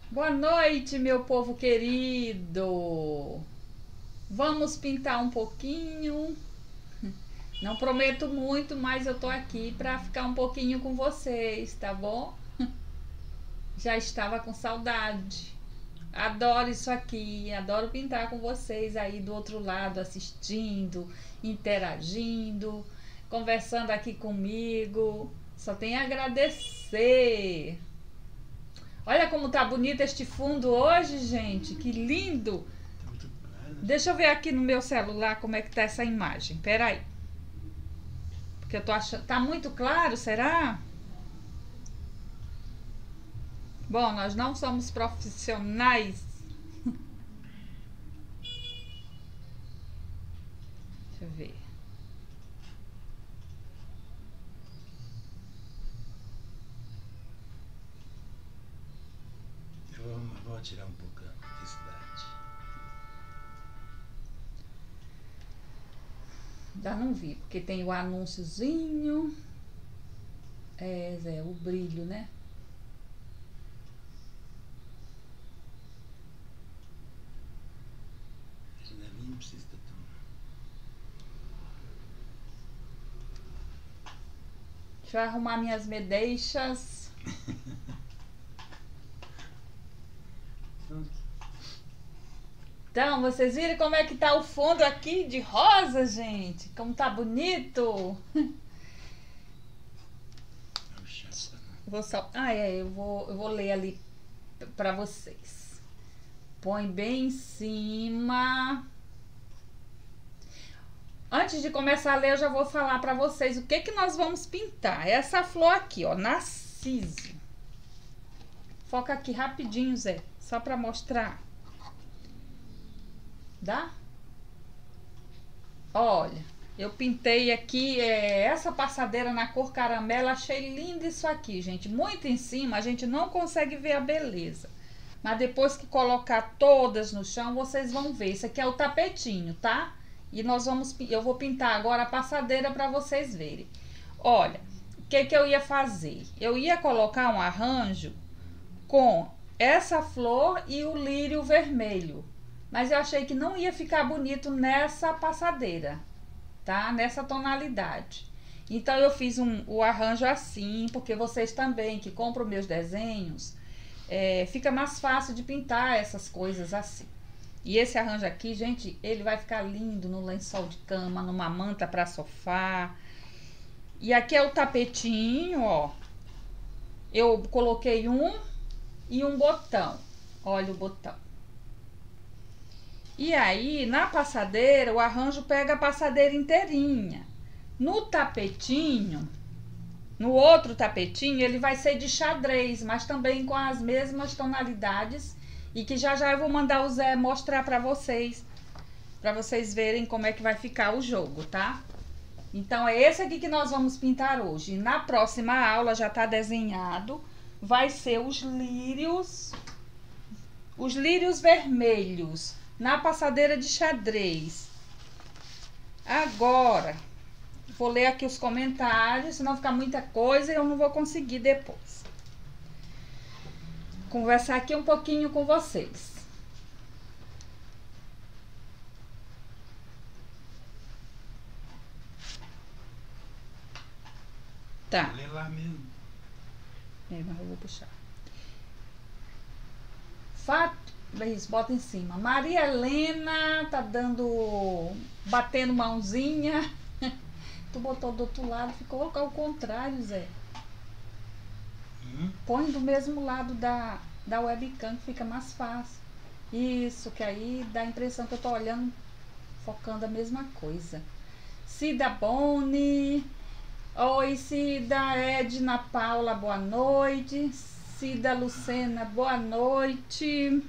Boa noite, meu povo querido. Vamos pintar um pouquinho. Não prometo muito, mas eu tô aqui para ficar um pouquinho com vocês, tá bom? Já estava com saudade. Adoro isso aqui, adoro pintar com vocês aí do outro lado, assistindo, interagindo, conversando aqui comigo. Só tenho a agradecer. Olha como tá bonito este fundo hoje, gente. Que lindo! Tá muito claro, né? Deixa eu ver aqui no meu celular como é que tá essa imagem. Pera aí. Porque eu tô achando. Tá muito claro, será? Bom, nós não somos profissionais. Deixa eu ver. Eu vou tirar um pouco a intensidade. Já não vi, porque tem o anúnciozinho. É, Zé, o brilho, né? Ali não precisa estar tão. Deixa eu arrumar minhas medeixas. Então, vocês viram como é que tá o fundo aqui de rosa, gente? Como tá bonito. É o chapa, né? Vou só. Eu vou ler ali pra vocês. Põe bem em cima. Antes de começar a ler, eu já vou falar pra vocês o que nós vamos pintar. Essa flor aqui, ó, Narciso. Foca aqui rapidinho, Zé, só pra mostrar. Dá? Olha, eu pintei aqui essa passadeira na cor caramelo. Achei lindo isso aqui, gente. Muito em cima, a gente não consegue ver a beleza. Mas depois que colocar todas no chão, vocês vão ver. Isso aqui é o tapetinho, tá? E eu vou pintar agora a passadeira para vocês verem. Olha, o que eu ia fazer? Eu ia colocar um arranjo com essa flor e o lírio vermelho. Mas eu achei que não ia ficar bonito nessa passadeira, tá? Nessa tonalidade. Então eu fiz o arranjo assim, porque vocês também que compram meus desenhos, fica mais fácil de pintar essas coisas assim. E esse arranjo aqui, gente, ele vai ficar lindo no lençol de cama, numa manta para sofá. E aqui é o tapetinho, ó. Eu coloquei um e um botão. Olha o botão. E aí, na passadeira, o arranjo pega a passadeira inteirinha. No tapetinho, no outro tapetinho, ele vai ser de xadrez, mas também com as mesmas tonalidades. E que já já eu vou mandar o Zé mostrar pra vocês verem como é que vai ficar o jogo, tá? Então é esse aqui que nós vamos pintar hoje. Na próxima aula já tá desenhado, vai ser os lírios vermelhos na passadeira de xadrez. Agora, vou ler aqui os comentários, senão fica muita coisa e eu não vou conseguir depois conversar aqui um pouquinho com vocês. Tá. Lê lá mesmo. Mas eu vou puxar. Fato. Isso, bota em cima. Maria Helena tá batendo mãozinha. Tu botou do outro lado, ficou ao contrário, Zé. Põe do mesmo lado da webcam que fica mais fácil. Isso, que aí dá a impressão que eu tô olhando, focando a mesma coisa. Cida Boni. Oi, Cida. Edna Paula, boa noite. Cida Lucena, boa noite.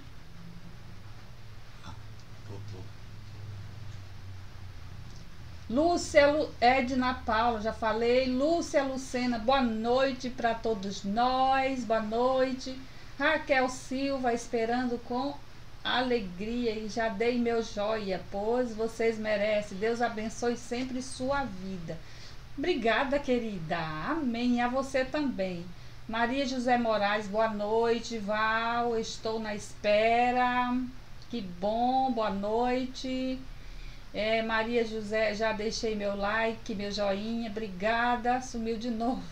Lúcia Edna Paula, já falei. Lúcia Lucena, boa noite para todos nós. Boa noite. Raquel Silva, esperando com alegria e já dei meu joia, pois vocês merecem. Deus abençoe sempre sua vida. Obrigada, querida. Amém. A você também. Maria José Moraes, boa noite. Val, estou na espera. Que bom, boa noite. Maria José, já deixei meu like, meu joinha, obrigada. Sumiu de novo.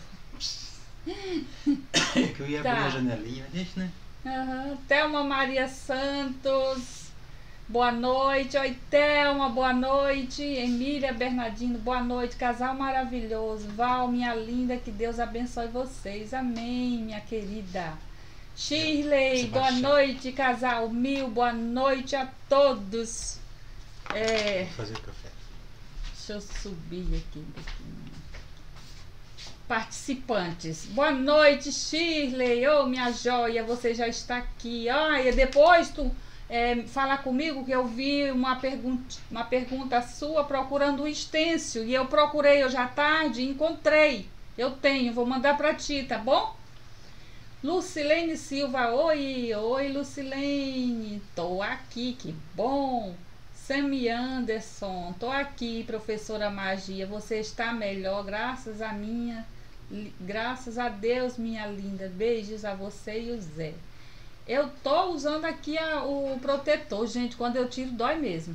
Que eu ia abrir a janelinha, deixa, né? Thelma Maria Santos, boa noite. Oi, Thelma, boa noite. Emília Bernardino, boa noite. Casal maravilhoso. Val, minha linda, que Deus abençoe vocês. Amém, minha querida. Shirley, boa noite. Casal Mil, boa noite a todos. Vou fazer o café. Deixa eu subir aqui um pouquinho. Participantes. Boa noite, Shirley. Ô, minha joia, você já está aqui. E depois tu falar comigo que eu vi uma pergunta sua procurando o stencil. E eu procurei hoje à tarde e encontrei. Eu tenho, vou mandar para ti, tá bom? Lucilene Silva, oi, Lucilene. Tô aqui, que bom. Sammy Anderson, tô aqui, professora Magia. Você está melhor, graças a Deus, minha linda. Beijos a você e o Zé. Eu tô usando aqui o protetor, gente. Quando eu tiro, dói mesmo.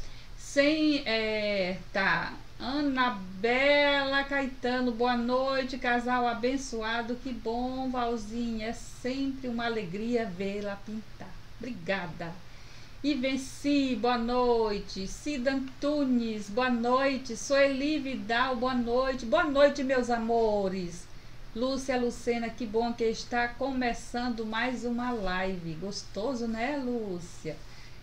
Tá. Anabela Caetano, boa noite. Casal abençoado. Que bom, Valzinha. É sempre uma alegria vê-la pintar. Obrigada. E Venci, boa noite. Cida Antunes, boa noite. Sueli Vidal, boa noite. Boa noite, meus amores. Lúcia Lucena, que bom que está começando mais uma live. Gostoso, né, Lúcia?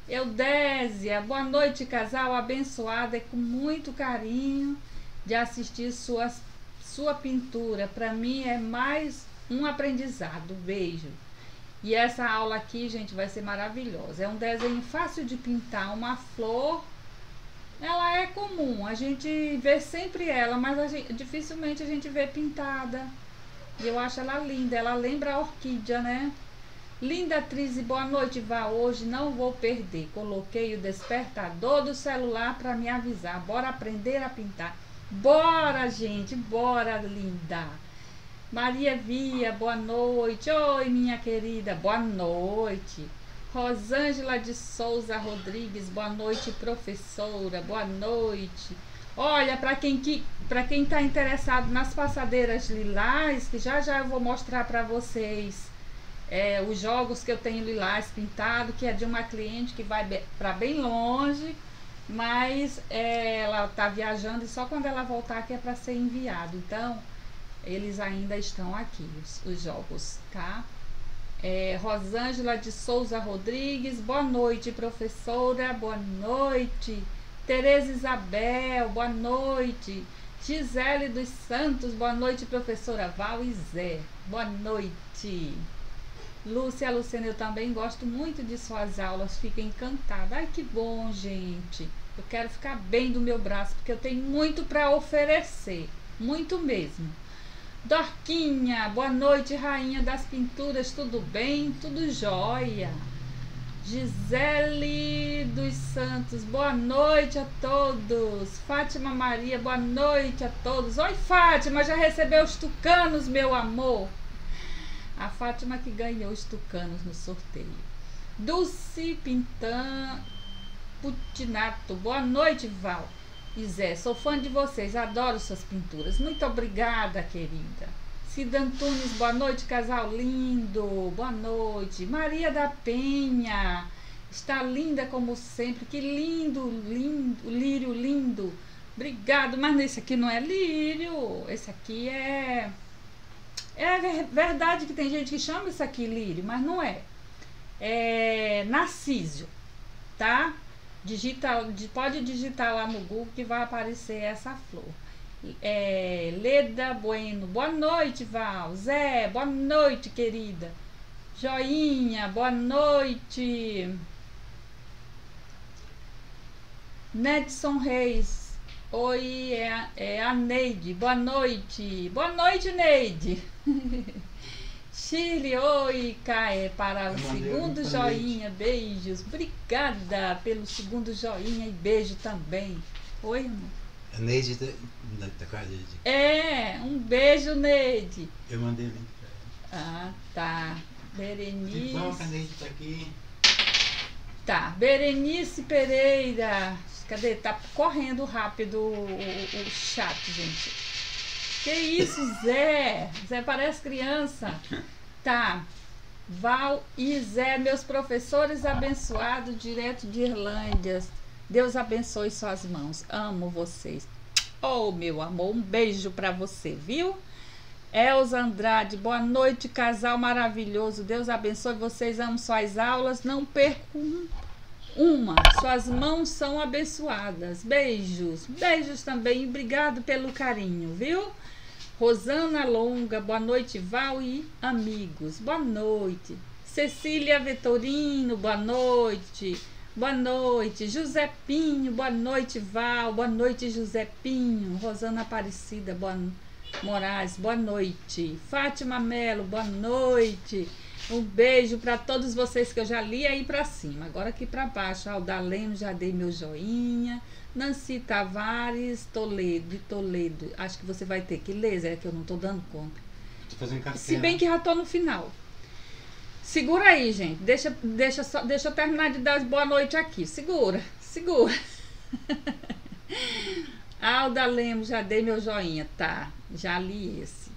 Eudésia, boa noite, casal abençoado. É com muito carinho de assistir sua pintura. Para mim é mais um aprendizado. Beijo. E essa aula aqui, gente, vai ser maravilhosa. É um desenho fácil de pintar. Uma flor, ela é comum. A gente vê sempre ela, mas dificilmente a gente vê pintada. E eu acho ela linda. Ela lembra a orquídea, né? Linda atriz e boa noite, Vá. Hoje não vou perder. Coloquei o despertador do celular para me avisar. Bora aprender a pintar. Bora, gente. Bora, linda. Maria Via, boa noite. Oi, minha querida, boa noite. Rosângela de Souza Rodrigues, boa noite, professora, boa noite. Olha, para quem está interessado nas passadeiras lilás, que já eu vou mostrar para vocês os jogos que eu tenho lilás pintado, que é de uma cliente que vai para bem longe, mas ela está viajando e só quando ela voltar que é para ser enviado. Então, eles ainda estão aqui, os jogos, tá? Rosângela de Souza Rodrigues, boa noite, professora, boa noite. Tereza Isabel, boa noite. Gisele dos Santos, boa noite, professora Val e Zé, boa noite. Lúcia Lucena, eu também gosto muito de suas aulas, fico encantada. Ai, que bom, gente. Eu quero ficar bem do meu braço, porque eu tenho muito para oferecer, muito mesmo. Dorquinha, boa noite, rainha das pinturas, tudo bem? Tudo jóia. Gisele dos Santos, boa noite a todos. Fátima Maria, boa noite a todos. Oi, Fátima, já recebeu os tucanos, meu amor? A Fátima que ganhou os tucanos no sorteio. Dulce Putinato, boa noite, Val. E Zé, sou fã de vocês, adoro suas pinturas. Muito obrigada, querida. Cida Antunes, boa noite, casal lindo. Boa noite. Maria da Penha, está linda como sempre. Que lindo, lindo, lírio lindo. Obrigado, mas esse aqui não é lírio. Esse aqui é verdade que tem gente que chama isso aqui lírio, mas não é. É narciso, tá? Pode digitar lá no Google que vai aparecer essa flor. Leda Bueno, boa noite, Val. Zé, boa noite, querida. Joinha, boa noite. Nedson Reis, oi, é a Neide, boa noite. Boa noite, Neide. Chile, oi, Caê, para o segundo joinha, beijos. Obrigada pelo segundo joinha e beijo também. Oi, irmão. A Neide da casa de... Um beijo, Neide. Eu mandei o link Ah, tá. Berenice. Igual a caneta tá aqui. Tá, Berenice Pereira. Cadê? Tá correndo rápido o chat, gente. Que isso, Zé? Zé parece criança. Tá. Val e Zé, meus professores abençoados, direto de Irlândia. Deus abençoe suas mãos. Amo vocês. Oh, meu amor, um beijo pra você, viu? Elza Andrade, boa noite, casal maravilhoso. Deus abençoe vocês, amo suas aulas. Não perco uma. Suas mãos são abençoadas. Beijos. Beijos também. Obrigado pelo carinho, viu? Rosana Longa, boa noite, Val e amigos. Boa noite. Cecília Vitorino, boa noite. Boa noite. José Pinho, boa noite, Val. Boa noite, José Pinho. Rosana Aparecida, Moraes, boa noite. Fátima Melo, boa noite. Um beijo para todos vocês que eu já li aí para cima. Agora aqui para baixo. Aldaleno, já dei meu joinha. Nancy Tavares, de Toledo. Acho que você vai ter que ler, Zé, que eu não tô dando conta. Se bem que já tô no final. Segura aí, gente. Deixa eu terminar de dar boa noite aqui. Segura. Alda Lemos, já dei meu joinha. Tá, já li esse.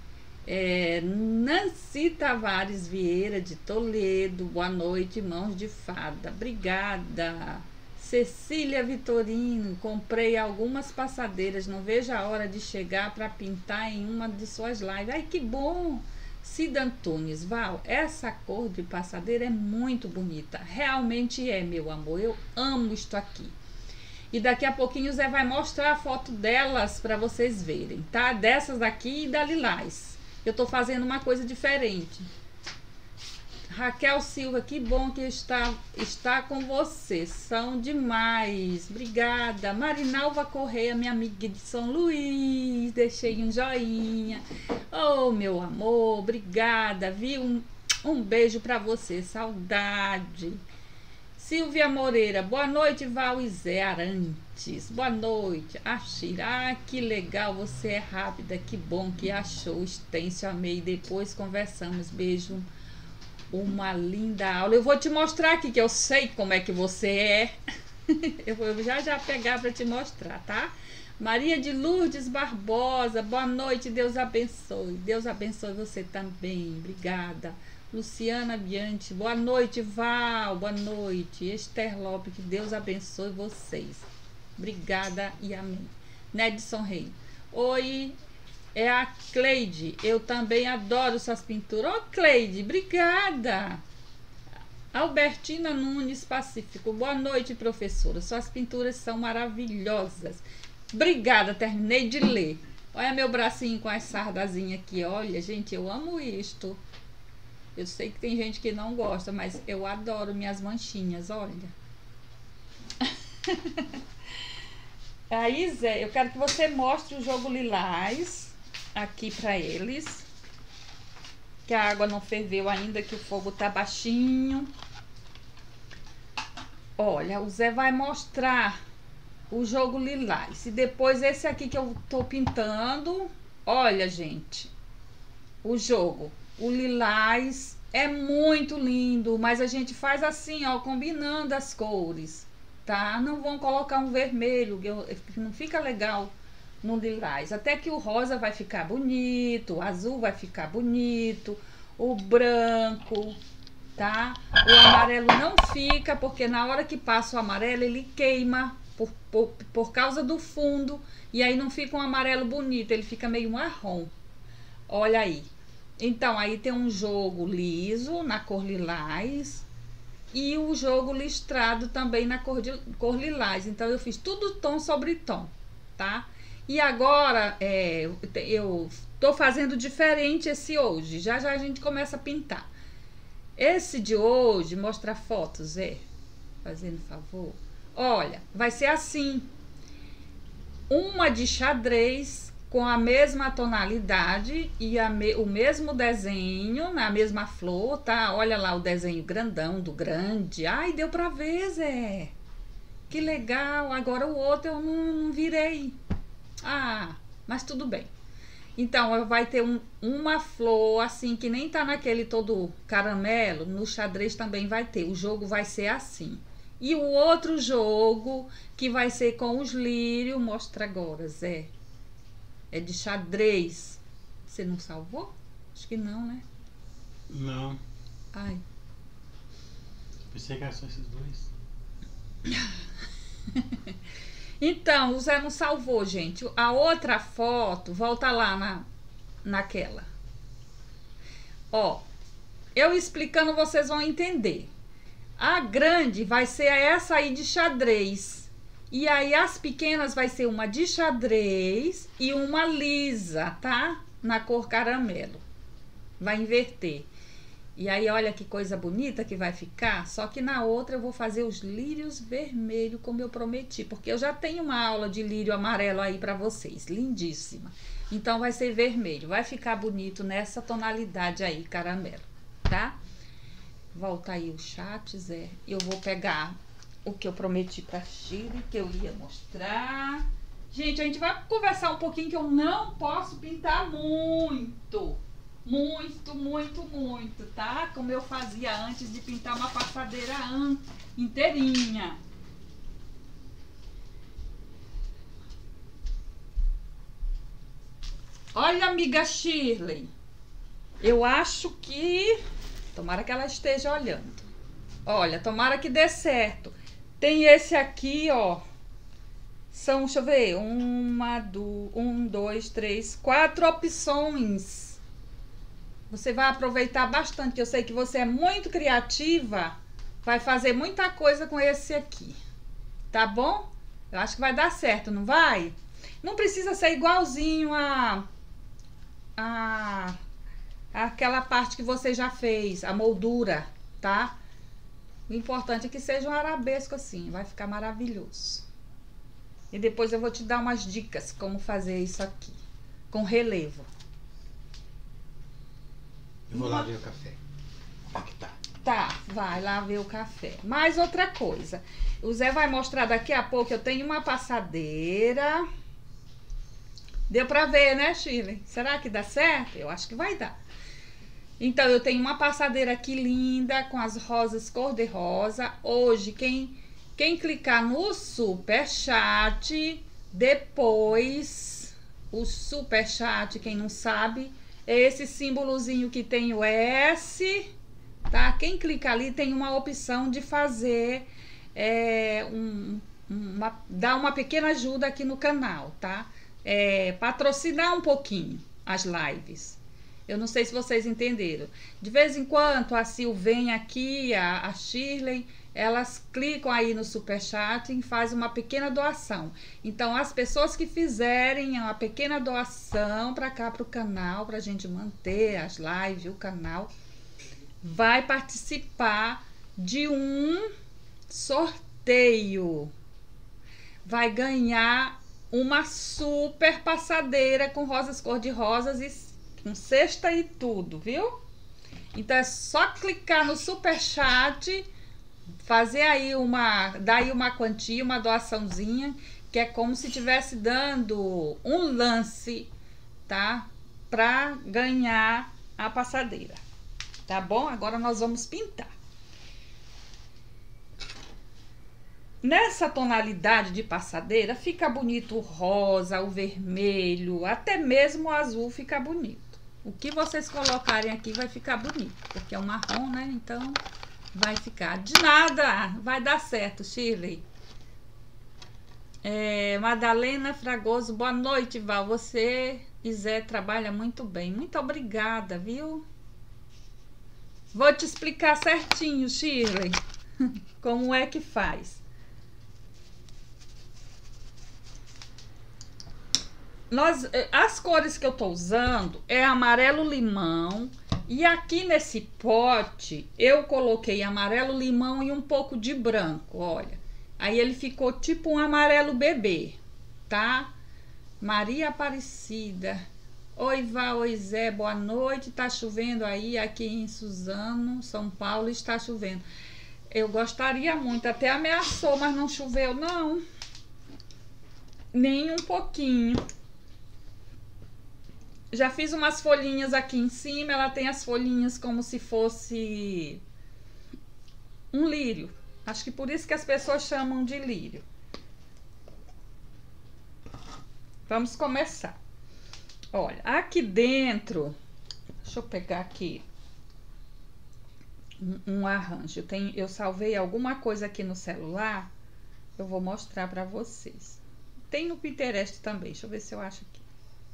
Nancy Tavares Vieira, de Toledo. Boa noite, mãos de fada. Obrida. Cecília Vitorino, comprei algumas passadeiras, não vejo a hora de chegar para pintar em uma de suas lives. Ai, que bom! Cida Antunes, Val, essa cor de passadeira é muito bonita. Realmente é, meu amor, eu amo isto aqui. E daqui a pouquinho o Zé vai mostrar a foto delas para vocês verem, tá? Dessas daqui e da Lilás. Eu tô fazendo uma coisa diferente. Raquel Silva, que bom que está com você. São demais. Obrigada. Marinalva Correia, minha amiga de São Luís. Deixei um joinha. Oh, meu amor, obrigada, viu? Um beijo para você. Saudade. Silvia Moreira, boa noite, Val e Zé Arantes. Boa noite. Ashira, que legal, você é rápida. Que bom que achou o extenso. Amei. Depois conversamos. Beijo. Uma linda aula. Eu vou te mostrar aqui, que eu sei como é que você é. Eu vou já pegar para te mostrar, tá? Maria de Lourdes Barbosa, boa noite, Deus abençoe. Deus abençoe você também, obrigada. Luciana Bianchi, boa noite, Val, boa noite. Esther Lopes, que Deus abençoe vocês. Obrigada e amém. Nedson Rei, oi. É a Cleide, eu também adoro suas pinturas. Ô, Cleide, obrigada. Albertina Nunes Pacífico, boa noite, professora. Suas pinturas são maravilhosas. Obrigada, terminei de ler. Olha meu bracinho com as sardazinhas aqui. Olha, gente, eu amo isto. Eu sei que tem gente que não gosta, mas eu adoro minhas manchinhas, olha. Aí, Zé, eu quero que você mostre o jogo Lilás aqui para eles, que a água não ferveu ainda, que o fogo tá baixinho. Olha, o Zé vai mostrar o jogo Lilás e depois esse aqui que eu tô pintando. Olha, gente, o jogo, o Lilás é muito lindo, mas a gente faz assim, ó, combinando as cores, tá? Não vão colocar um vermelho, que não fica legal no Lilás, até que o rosa vai ficar bonito, o azul vai ficar bonito, o branco, tá? O amarelo não fica, porque na hora que passa o amarelo ele queima por causa do fundo, e aí não fica um amarelo bonito, ele fica meio marrom. Olha aí. Então aí tem um jogo liso na cor Lilás e o jogo listrado também na cor Lilás. Então eu fiz tudo tom sobre tom, tá? E agora eu tô fazendo diferente esse hoje. Já a gente começa a pintar. Esse de hoje, mostra fotos, fazendo favor. Olha, vai ser assim. Uma de xadrez com a mesma tonalidade e o mesmo desenho, na mesma flor, tá? Olha lá o desenho grandão do grande. Ai, deu pra ver, Zé. Que legal. Agora o outro eu não virei. Ah, mas tudo bem. Então, vai ter uma flor, assim, que nem tá naquele todo caramelo. No xadrez também vai ter. O jogo vai ser assim. E o outro jogo, que vai ser com os lírios, mostra agora, Zé. É de xadrez. Você não salvou? Acho que não, né? Não. Ai. Pensei que era só esses dois. Então, o Zé não salvou, gente. A outra foto, volta lá naquela. Ó, eu explicando, vocês vão entender. A grande vai ser essa aí de xadrez. E aí as pequenas vai ser uma de xadrez e uma lisa, tá? Na cor caramelo. Vai inverter. E aí, olha que coisa bonita que vai ficar. Só que na outra eu vou fazer os lírios vermelhos, como eu prometi. Porque eu já tenho uma aula de lírio amarelo aí pra vocês. Lindíssima. Então, vai ser vermelho. Vai ficar bonito nessa tonalidade aí, caramelo. Tá? Volta aí o chat, Zé. Eu vou pegar o que eu prometi pra Shirley, que eu ia mostrar. Gente, a gente vai conversar um pouquinho, que eu não posso pintar muito. Muito, tá? Como eu fazia antes de pintar uma passadeira inteirinha. Olha, amiga Shirley. Eu acho que... Tomara que ela esteja olhando. Olha, tomara que dê certo. Tem esse aqui, ó. São, deixa eu ver, 1, 2, 3, 4 opções. Você vai aproveitar bastante, que eu sei que você é muito criativa. Vai fazer muita coisa com esse aqui. Tá bom? Eu acho que vai dar certo, não vai? Não precisa ser igualzinho aquela parte que você já fez, a moldura, tá? O importante é que seja um arabesco assim, vai ficar maravilhoso. E depois eu vou te dar umas dicas como fazer isso aqui, com relevo. Eu vou lá ver o café. Como é que tá? Tá, vai lá ver o café. Mais outra coisa. O Zé vai mostrar daqui a pouco. Eu tenho uma passadeira. Deu pra ver, né, Shirley? Será que dá certo? Eu acho que vai dar. Então, eu tenho uma passadeira aqui linda, com as rosas cor-de-rosa. Hoje, quem clicar no superchat, depois, o superchat, quem não sabe... É esse símbolozinho que tem o S, tá? Quem clica ali tem uma opção de fazer, dar uma pequena ajuda aqui no canal, tá? Patrocinar um pouquinho as lives. Eu não sei se vocês entenderam. De vez em quando a Sil vem aqui, a Shirley, elas clicam aí no superchat e fazem uma pequena doação. Então, as pessoas que fizerem uma pequena doação para cá, para o canal, para a gente manter as lives, o canal, vai participar de um sorteio. Vai ganhar uma super passadeira com rosas cor-de-rosas e com cesta e tudo, viu? Então, é só clicar no superchat, fazer aí dar aí uma quantia, uma doaçãozinha, que é como se estivesse dando um lance, tá? Pra ganhar a passadeira, tá bom? Agora nós vamos pintar. Nessa tonalidade de passadeira, fica bonito o rosa, o vermelho, até mesmo o azul fica bonito. O que vocês colocarem aqui vai ficar bonito, porque é um marrom, né? Então... vai ficar. De nada, vai dar certo, Shirley. Madalena Fragoso, boa noite, Val. Você e Zé trabalha muito bem. Muito obrigada, viu? Vou te explicar certinho, Shirley, como é que faz. As cores que eu tô usando é amarelo limão. E aqui nesse pote eu coloquei amarelo limão e um pouco de branco, olha. Aí ele ficou tipo um amarelo bebê, tá? Maria Aparecida. Oi, Val, oi, Zé, boa noite. Tá chovendo aí? Aqui em Suzano, São Paulo, está chovendo. Eu gostaria muito, até ameaçou, mas não choveu, não. Nem um pouquinho. Já fiz umas folhinhas aqui em cima. Ela tem as folhinhas como se fosse um lírio. Acho que por isso que as pessoas chamam de lírio. Vamos começar. Olha, aqui dentro, deixa eu pegar aqui um arranjo. Eu salvei alguma coisa aqui no celular, eu vou mostrar para vocês. Tem no Pinterest também, deixa eu ver se eu acho aqui.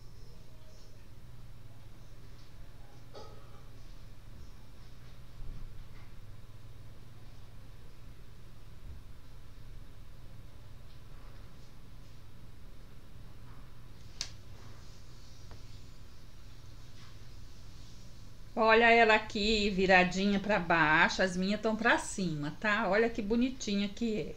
Olha ela aqui viradinha para baixo, as minhas estão para cima, tá? Olha que bonitinha que é.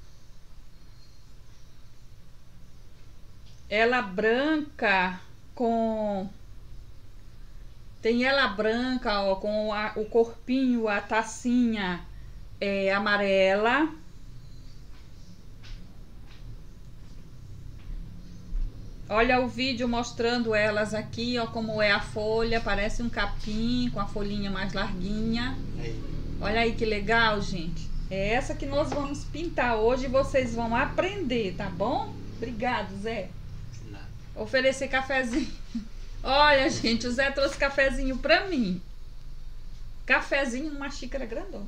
Ela branca com... Tem ela branca, ó, com o corpinho, a tacinha amarela. Olha o vídeo mostrando elas aqui, ó, como é a folha. Parece um capim com a folhinha mais larguinha. Olha aí que legal, gente. É essa que nós vamos pintar hoje e vocês vão aprender, tá bom? Obrigado, Zé. Oferecer cafezinho. Olha, gente, o Zé trouxe cafezinho pra mim. Cafezinho numa xícara grandona.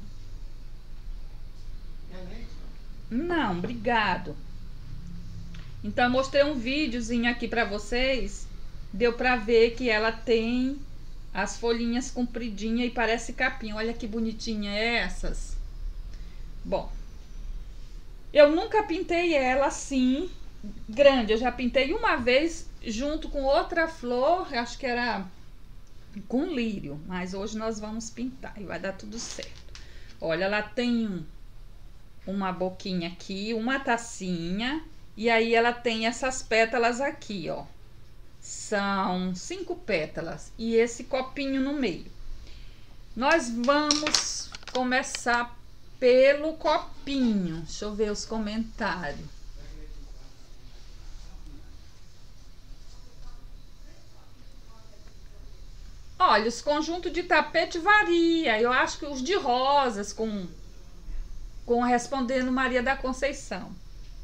Não, obrigado. Então, eu mostrei um videozinho aqui pra vocês. Deu pra ver que ela tem as folhinhas compridinhas e parece capim. Olha que bonitinha essas. Bom, eu nunca pintei ela assim, grande. Eu já pintei uma vez junto com outra flor, acho que era com lírio. Mas hoje nós vamos pintar e vai dar tudo certo. Olha, ela tem uma boquinha aqui, uma tacinha. E aí ela tem essas pétalas aqui, ó. São 5 pétalas. E esse copinho no meio. Nós vamos começar pelo copinho. Deixa eu ver os comentários. Olha, os conjuntos de tapete varia. Eu acho que os de rosas com respondendo Maria da Conceição.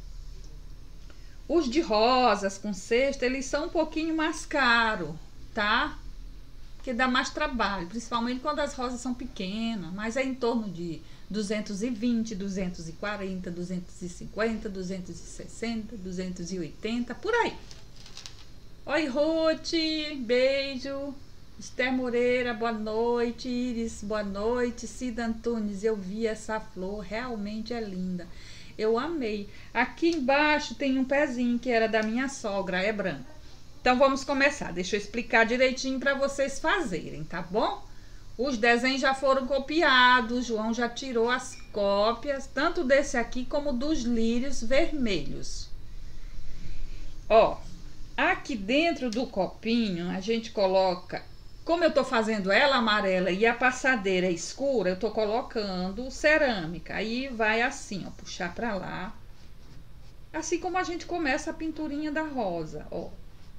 Os de rosas com cesta, eles são um pouquinho mais caros, tá? Porque dá mais trabalho, principalmente quando as rosas são pequenas, mas é em torno de 220, 240, 250, 260, 280, por aí. Oi, Ruth, beijo. Esther Moreira, boa noite. Iris, boa noite. Cida Antunes, eu vi essa flor, realmente é linda. Eu amei. Aqui embaixo tem um pezinho que era da minha sogra, é branco. Então vamos começar. Deixa eu explicar direitinho para vocês fazerem, tá bom? Os desenhos já foram copiados, João já tirou as cópias, tanto desse aqui como dos lírios vermelhos. Ó, aqui dentro do copinho a gente coloca, como eu tô fazendo ela amarela e a passadeira escura, eu tô colocando cerâmica. Aí vai assim, ó, puxar pra lá. Assim como a gente começa a pinturinha da rosa, ó.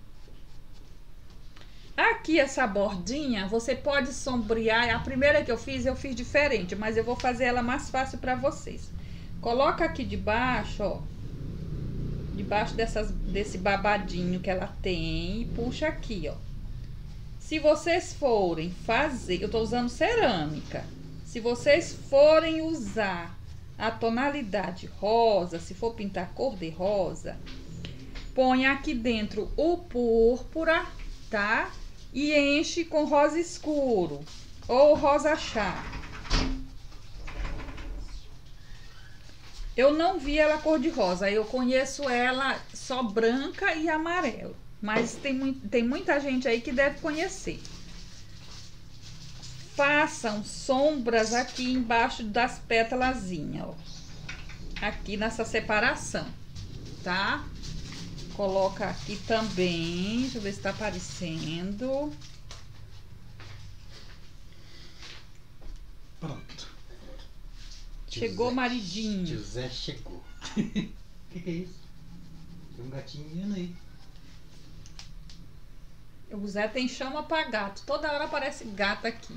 Aqui essa bordinha, você pode sombrear. A primeira que eu fiz diferente, mas eu vou fazer ela mais fácil pra vocês. Coloca aqui debaixo, ó. Debaixo desse babadinho que ela tem e puxa aqui, ó. Se vocês forem fazer, eu tô usando cerâmica. Se vocês forem usar a tonalidade rosa, se for pintar cor de rosa, põe aqui dentro o púrpura, tá? E enche com rosa escuro ou rosa chá. Eu não vi ela cor de rosa, eu conheço ela só branca e amarelo. Mas tem muita gente aí que deve conhecer. Façam sombras aqui embaixo das pétalazinhas, ó. Aqui nessa separação, tá? Coloca aqui também, deixa eu ver se tá aparecendo. Pronto. Chegou, maridinho. José chegou. Que é isso? Tem um gatinho aí. O Zé tem chama pra gato. Toda hora aparece gato aqui.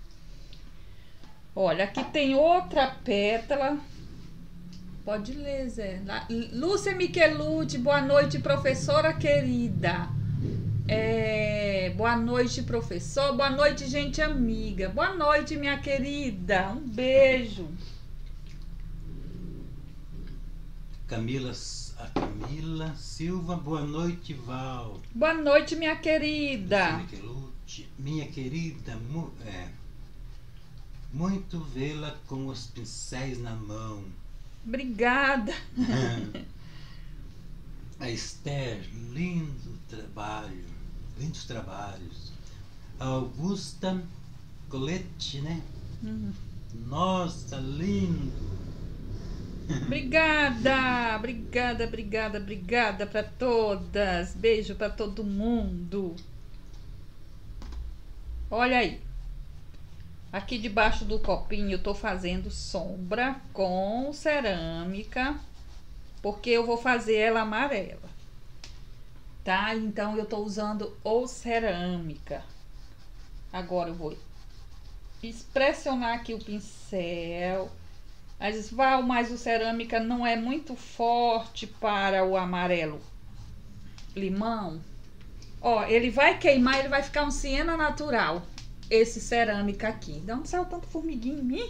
Olha, aqui tem outra pétala. Pode ler, Zé. Lúcia Michelucci, boa noite, professora querida. Boa noite, professor. Boa noite, gente amiga. Boa noite, minha querida. Um beijo. Camila Silva, boa noite, Val. Boa noite, minha querida. Minha querida, muito vê-la com os pincéis na mão. Obrigada. A Esther, lindos trabalhos. A Augusta Colette, né? Nossa, lindo. Obrigada para todas. Beijo para todo mundo. Olha aí. Aqui debaixo do copinho eu tô fazendo sombra com cerâmica, porque eu vou fazer ela amarela, tá? Então eu tô usando o cerâmica. Agora eu vou pressionar aqui o pincel. Mas o cerâmica não é muito forte para o amarelo limão. Ó, ele vai queimar, ele vai ficar um siena natural. Esse cerâmica aqui. De onde saiu tanto formiguinho em mim?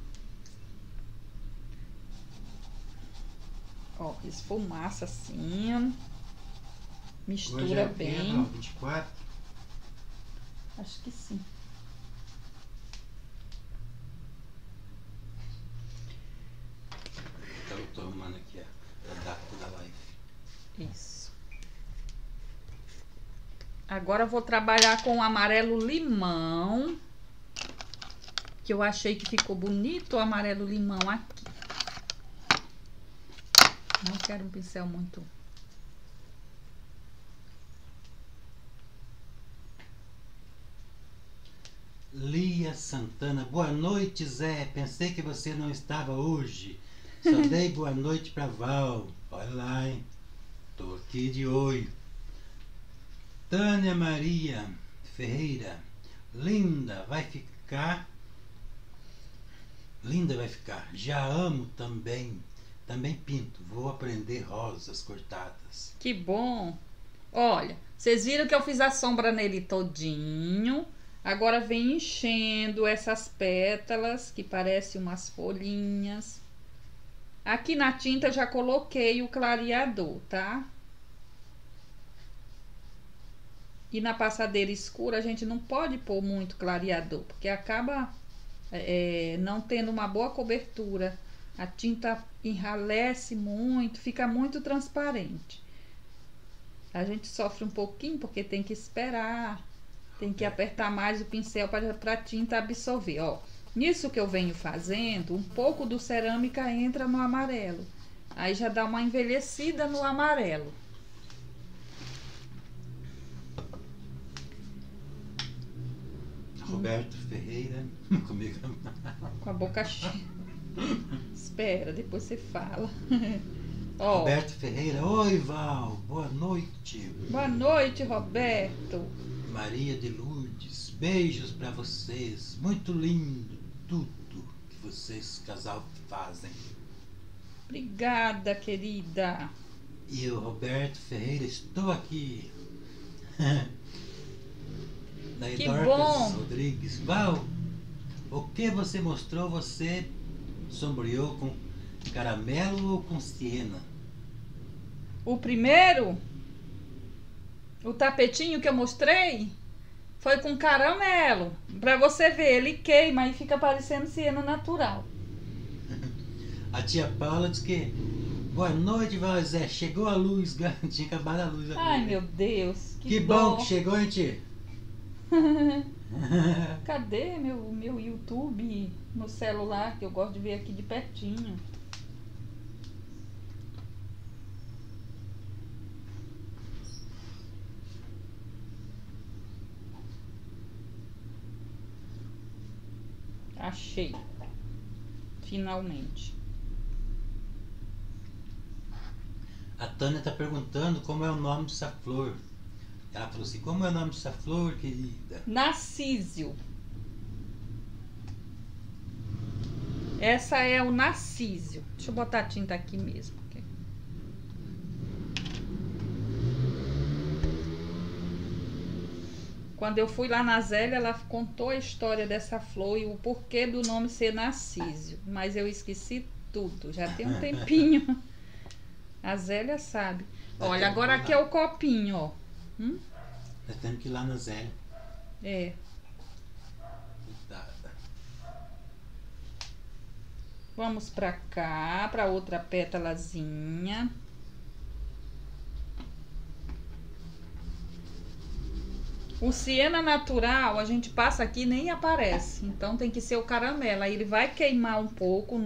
Ó, esfumaça assim. Mistura bem. 24. Acho que sim. Tô arrumando aqui a data da live. Isso. Agora eu vou trabalhar com o amarelo limão, que eu achei que ficou bonito o amarelo limão aqui. Não quero um pincel muito... Lia Santana, boa noite, Zé. Pensei que você não estava hoje. Só dei boa noite pra Val. Olha lá, hein? Tô aqui de olho. Tânia Maria Ferreira, linda vai ficar. Já amo também. Também pinto. Vou aprender rosas cortadas. Que bom. Olha, vocês viram que eu fiz a sombra nele todinho. Agora vem enchendo essas pétalas que parecem umas folhinhas. Aqui na tinta já coloquei o clareador, tá? E na passadeira escura a gente não pode pôr muito clareador, porque acaba não tendo uma boa cobertura. A tinta enralece muito, fica muito transparente. A gente sofre um pouquinho porque tem que esperar, tem que apertar mais o pincel para a tinta absorver, ó. Nisso que eu venho fazendo, um pouco do cerâmica entra no amarelo. Aí já dá uma envelhecida no amarelo. Roberto Ferreira, comigo. Com a boca cheia. Espera, depois você fala. Ó, Roberto Ferreira, oi Val, boa noite. Boa noite, Roberto. Maria de Lourdes, beijos pra vocês. Muito lindo tudo que vocês, casal, fazem. Obrigada, querida. E o Roberto Ferreira, estou aqui. Daí Que Dorcas bom. Rodrigues, Val, o que você mostrou? Você sombreou com caramelo ou com siena? O primeiro, o tapetinho que eu mostrei, foi com caramelo. Pra você ver, ele queima e fica parecendo siena natural. A tia Paula diz que boa noite, Val Zé. Chegou a luz, tinha acabado a luz. Ai, meu Deus, que dó. bom que chegou, hein, tia? Cadê meu YouTube no celular, que eu gosto de ver aqui de pertinho? Achei. Finalmente. A Tânia tá perguntando como é o nome dessa flor. Ela falou assim, como é o nome dessa flor, querida? Narcísio. Essa é o narcísio. Deixa eu botar a tinta aqui mesmo. Quando eu fui lá na Zélia, ela contou a história dessa flor e o porquê do nome ser narcísio. Mas eu esqueci tudo, já tem um tempinho. A Zélia sabe. Olha, agora aqui é o copinho, ó. Nós temos que ir lá na Zélia. É. Cuidado. Vamos pra cá, pra outra pétalazinha. O siena natural, a gente passa aqui e nem aparece. Então tem que ser o caramelo. Aí ele vai queimar um pouco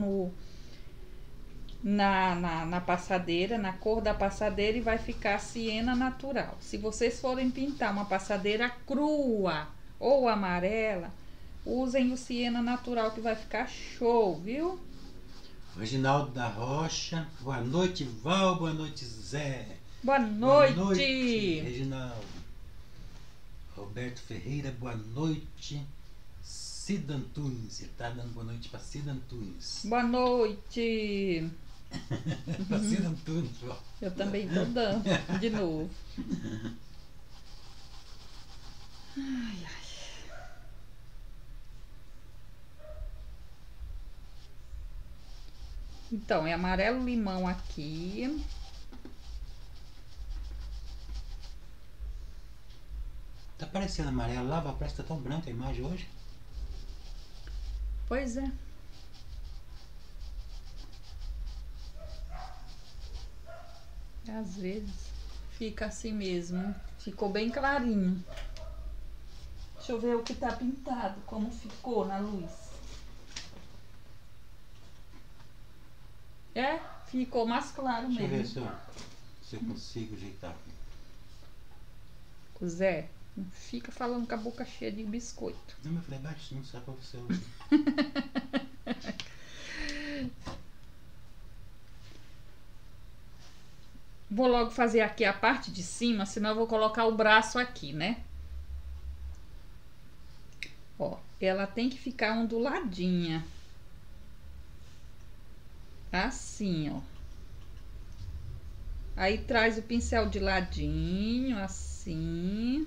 na passadeira, na cor da passadeira, e vai ficar siena natural. Se vocês forem pintar uma passadeira crua ou amarela, usem o siena natural que vai ficar show, viu? Reginaldo da Rocha. Boa noite, Val. Boa noite, Zé. Boa noite. Boa noite, Reginaldo. Roberto Ferreira, boa noite. Cida Antunes, ele tá dando boa noite para Cida Antunes. Boa noite. Para Cida Antunes, ó. Eu também tô dando, de novo. Ai, ai. Então, é amarelo limão aqui. Tá parecendo amarelo lá, parece que tá tão branca a imagem hoje. Pois é. Às vezes fica assim mesmo. Ficou bem clarinho. Deixa eu ver o que tá pintado, como ficou na luz. É, ficou mais claro Deixa eu ver mesmo. se eu consigo ajeitar. Zé, não fica falando com a boca cheia de biscoito. Não, eu falei baixinho, só pra você ouvir. Vou logo fazer aqui a parte de cima, senão eu vou colocar o braço aqui, né? Ó, ela tem que ficar onduladinha. Assim, ó. Aí traz o pincel de ladinho, assim.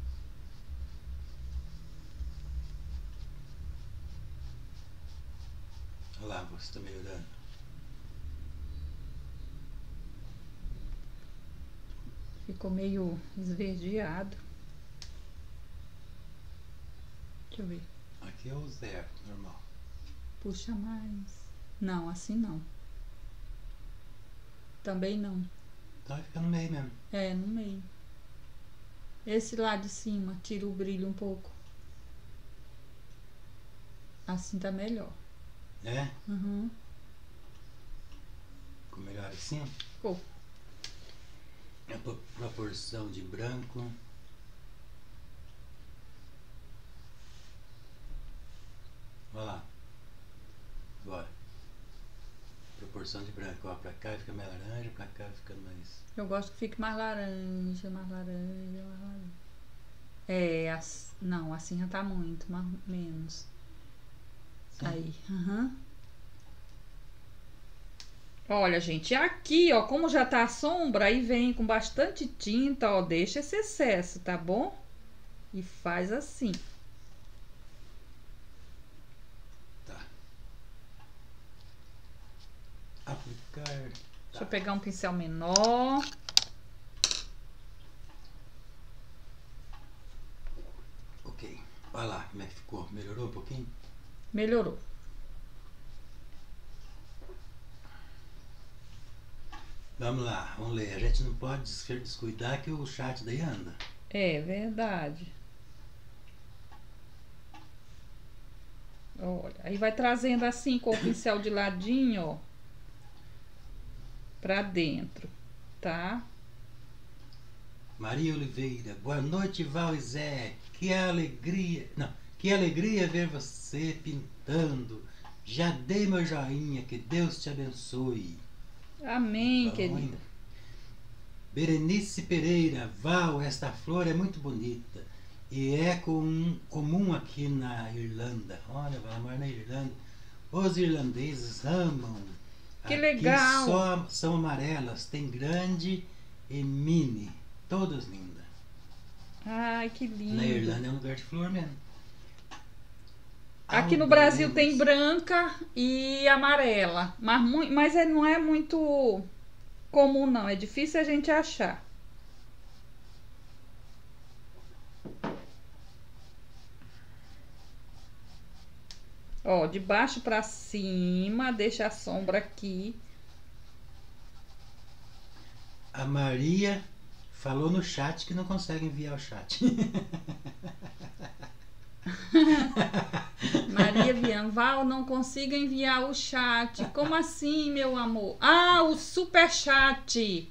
Olha lá, você tá melhorando. Ficou meio esverdeado. Deixa eu ver. Aqui é o zero, normal. Puxa mais. Não, assim não. Também não. Então vai ficar no meio mesmo. É, no meio. Esse lá de cima, tira o brilho um pouco. Assim tá melhor. É? Uhum. Ficou melhor assim? Ficou. A proporção de branco. Olha lá. Agora. Proporção de branco. Ó, pra cá fica mais laranja, pra cá fica mais... Eu gosto que fique mais laranja, mais laranja, mais laranja. É, não, assim já tá muito, mais menos. Sim. Aí, Olha, gente, aqui, ó, como já tá a sombra, aí vem com bastante tinta, ó, deixa esse excesso, tá bom? E faz assim. Tá. Aplicar. Deixa eu pegar um pincel menor. Ok. Olha lá como é que ficou. Melhorou um pouquinho? Melhorou. Vamos lá, vamos ler. A gente não pode descuidar que o chat daí anda. É verdade. Olha, aí vai trazendo assim com o pincel de ladinho, ó, pra dentro, tá? Maria Oliveira, boa noite, Val e Zé. Que alegria. Não, que alegria ver você pintando. Já dei meu joinha, que Deus te abençoe. Amém, Bom, querida. hein? Berenice Pereira, Val, esta flor é muito bonita e é comum aqui na Irlanda. Olha, Val mora na Irlanda. Os irlandeses amam. Que Aqui legal. só são amarelas, tem grande e mini, todas lindas. Ai, que lindo. Na Irlanda é um lugar de flor mesmo. Aqui no Alda Brasil Lemos. tem branca e amarela, mas não é muito comum não, é difícil a gente achar. Ó, de baixo pra cima, deixa a sombra aqui. A Maria falou no chat que não consegue enviar o chat. Maria Bianval, não consigo enviar o chat. Como assim, meu amor? Ah, o super chat.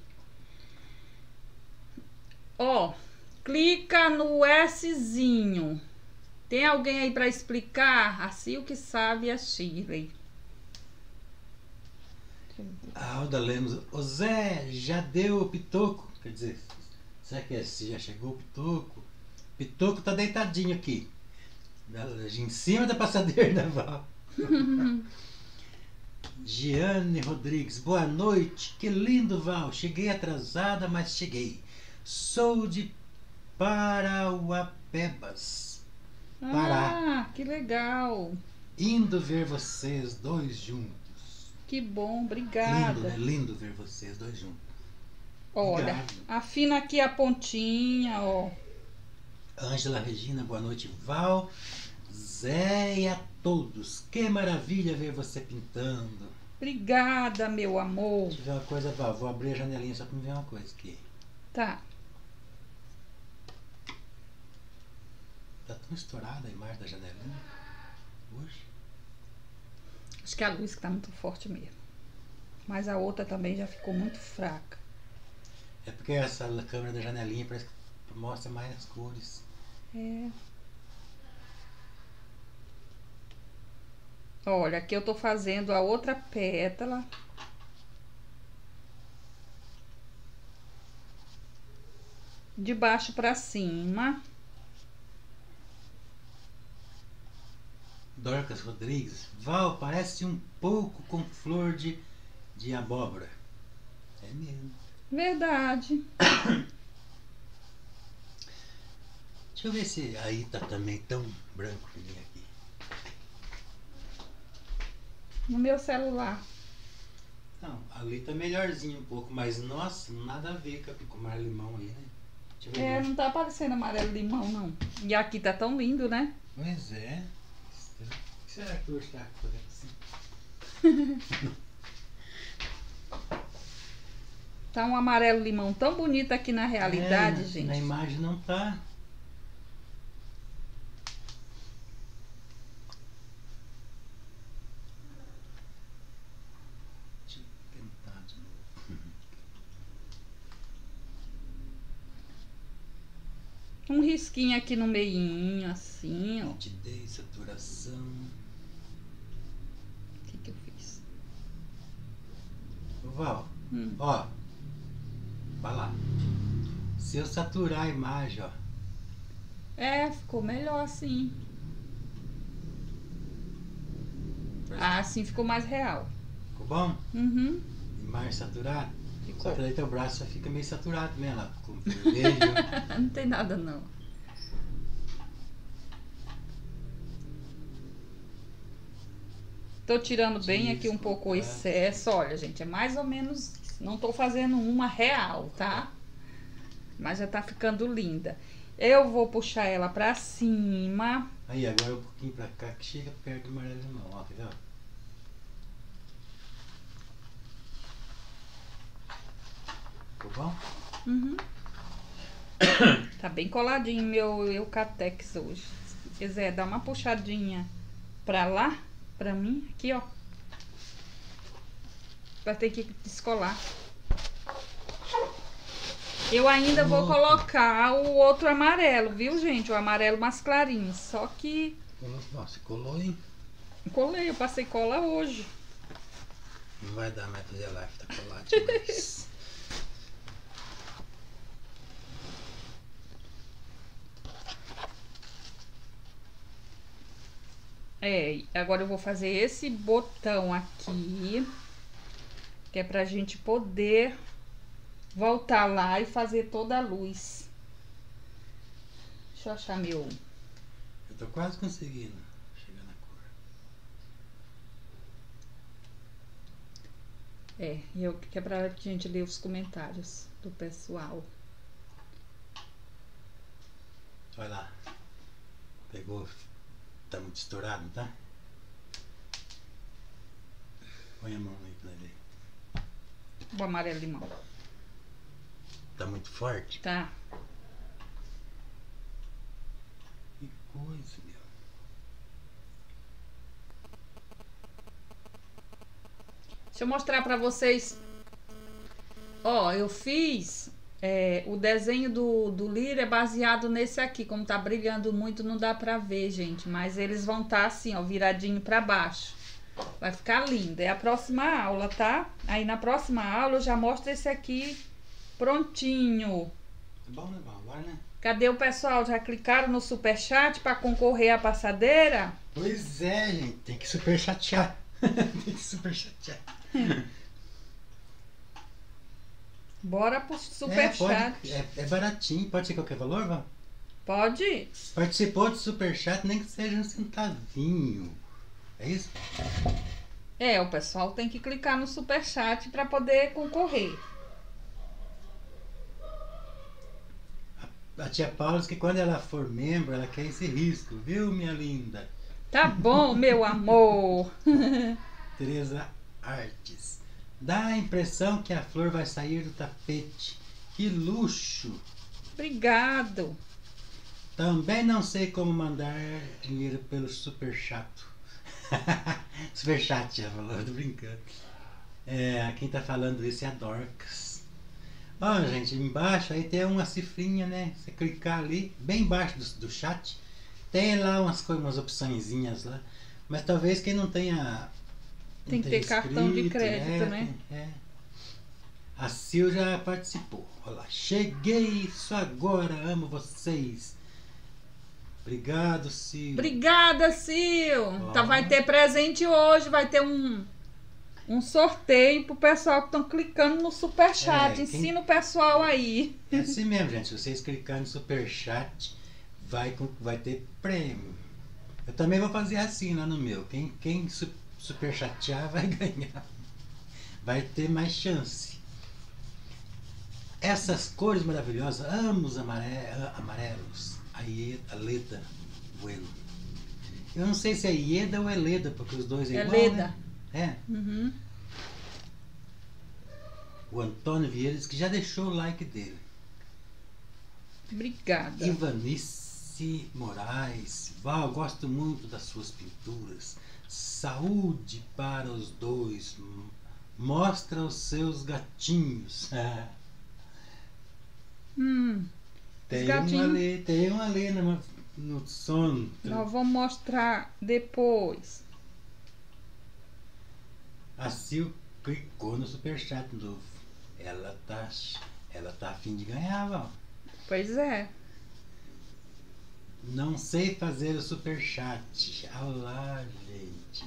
Ó, clica no Szinho. Tem alguém aí para explicar? Assim o que sabe a Shirley. A Alda Lemos, o Zé já deu o pitoco? Quer dizer, será que se já chegou o pitoco? O pitoco tá deitadinho aqui. Em cima da passadeira da Val. Giane Rodrigues, boa noite. Que lindo, Val. Cheguei atrasada, mas cheguei. Sou de Parauapebas, Pará. Ah, que legal. Indo ver vocês dois juntos. Que bom, Lindo, obrigada. né? Lindo ver vocês dois juntos. Olha, Obrigado. afina aqui a pontinha, ó. Ângela Regina, boa noite, Val, Zé e a todos. Que maravilha ver você pintando. Obrigada, meu amor. Deixa eu ver uma coisa, Val. Vou abrir a janelinha só pra me ver uma coisa aqui. Tá. Tá tão estourada a imagem da janelinha. Hoje. Acho que a luz que tá muito forte mesmo. Mas a outra também já ficou muito fraca. É porque essa câmera da janelinha parece que mostra mais as cores. É. Olha, aqui eu tô fazendo a outra pétala. De baixo pra cima. Dorcas Rodrigues, Val, parece um pouco com flor de abóbora. É mesmo. Verdade. Deixa eu ver se aí tá também tão branco que nem aqui. No meu celular. Não, ali tá melhorzinho um pouco, mas nossa, nada a ver com o mar limão aí, né? Deixa eu ver. É, não tá aparecendo amarelo limão, não. E aqui tá tão lindo, né? Pois é. O que será que hoje tá fazendo assim? Tá um amarelo limão tão bonito aqui na realidade, É, gente. na imagem não tá. Deixa eu tentar de novo. Um risquinho aqui no meinho, assim, ó. Nitidez, saturação. O que eu fiz? Ô, Val, Hum. ó. Vai lá. Se eu saturar a imagem, ó. É, ficou melhor assim. Ah, assim ficou mais real. Ficou bom? Uhum. Imagem saturada? Ficou. Só que daí teu braço só fica meio saturado mesmo, lá, com vermelho. Não tem nada, não. Tô tirando bem aqui um pouco o excesso. Olha, gente, é mais ou menos... Não tô fazendo uma real, tá? Mas já tá ficando linda. Eu vou puxar ela pra cima. Aí, agora um pouquinho pra cá, que chega perto do amarelo limão, ó, quer ver? Ficou bom? Uhum. Tá bem coladinho meu Eucatex hoje. Se quiser dar uma puxadinha pra lá, pra mim, aqui, ó. Vai ter que descolar. Eu ainda vou colocar o outro amarelo, viu, gente? O amarelo mais clarinho. Só que Nossa, colou, hein? colei, eu passei cola hoje. Não vai dar mais fazer live, tá colado demais. Agora eu vou fazer esse botão aqui, que é pra gente poder voltar lá e fazer toda a luz. Deixa eu achar meu... Eu tô quase conseguindo chegar na cor. Que é pra gente ler os comentários do pessoal. Olha lá. Pegou. Tá muito estourado, tá? Põe a mão aí pra ver. O amarelo limão. Tá muito forte? Tá. Que coisa, meu. Deixa eu mostrar pra vocês. Ó, eu fiz o desenho do lírio é baseado nesse aqui. Como tá brilhando muito, não dá pra ver, gente. Mas eles vão estar assim, ó, viradinho pra baixo. Vai ficar lindo. É a próxima aula, tá? Aí na próxima aula eu já mostro esse aqui prontinho. É bom, né? Agora, né? Cadê o pessoal? Já clicaram no superchat pra concorrer à passadeira? Pois é, gente. Tem que super chatear. Tem que super chatear. Bora pro superchat. É baratinho. Pode ser qualquer valor, Val? Pode? Participou do superchat, nem que seja um centavinho. É isso? O pessoal tem que clicar no superchat para poder concorrer. A tia Paula diz que quando ela for membro, ela quer esse risco, viu, minha linda? Tá bom, meu amor. Tereza Artes. Dá a impressão que a flor vai sair do tapete. Que luxo! Obrigado. Também não sei como mandar dinheiro pelo superchat. Superchat, já falou, tô brincando. Quem tá falando isso é a Dorcas. Ó, gente, embaixo aí tem uma cifrinha, né? Você clicar ali, bem embaixo do chat, tem lá umas opçõezinhas lá. Mas talvez quem não tenha... Tem que ter cartão de crédito, né? A Sil já participou. Olha lá, cheguei, isso agora, amo vocês. Obrigado, Sil. Obrigada, Sil. Então vai ter presente hoje, vai ter um sorteio pro pessoal que estão clicando no superchat. Ensina o pessoal aí. É assim mesmo, gente. Se vocês clicarem no superchat, vai ter prêmio. Eu também vou fazer assim lá no meu. Quem superchatear vai ganhar. Vai ter mais chance. Essas cores maravilhosas, amo os amarelos. A Leda Bueno. Eu não sei se é Ieda ou Eleda, porque os dois é igual, Leda. Né? Uhum. O Antônio Vieira diz que já deixou o like dele. Obrigada. Ivanice Moraes. Val, gosto muito das suas pinturas. Saúde para os dois. Mostra os seus gatinhos. Tem um ali no sono. Nós vamos mostrar depois. A Sil clicou no superchat novo. Ela tá a fim de ganhar, Val. Pois é. Não sei fazer o superchat. Olha lá, gente.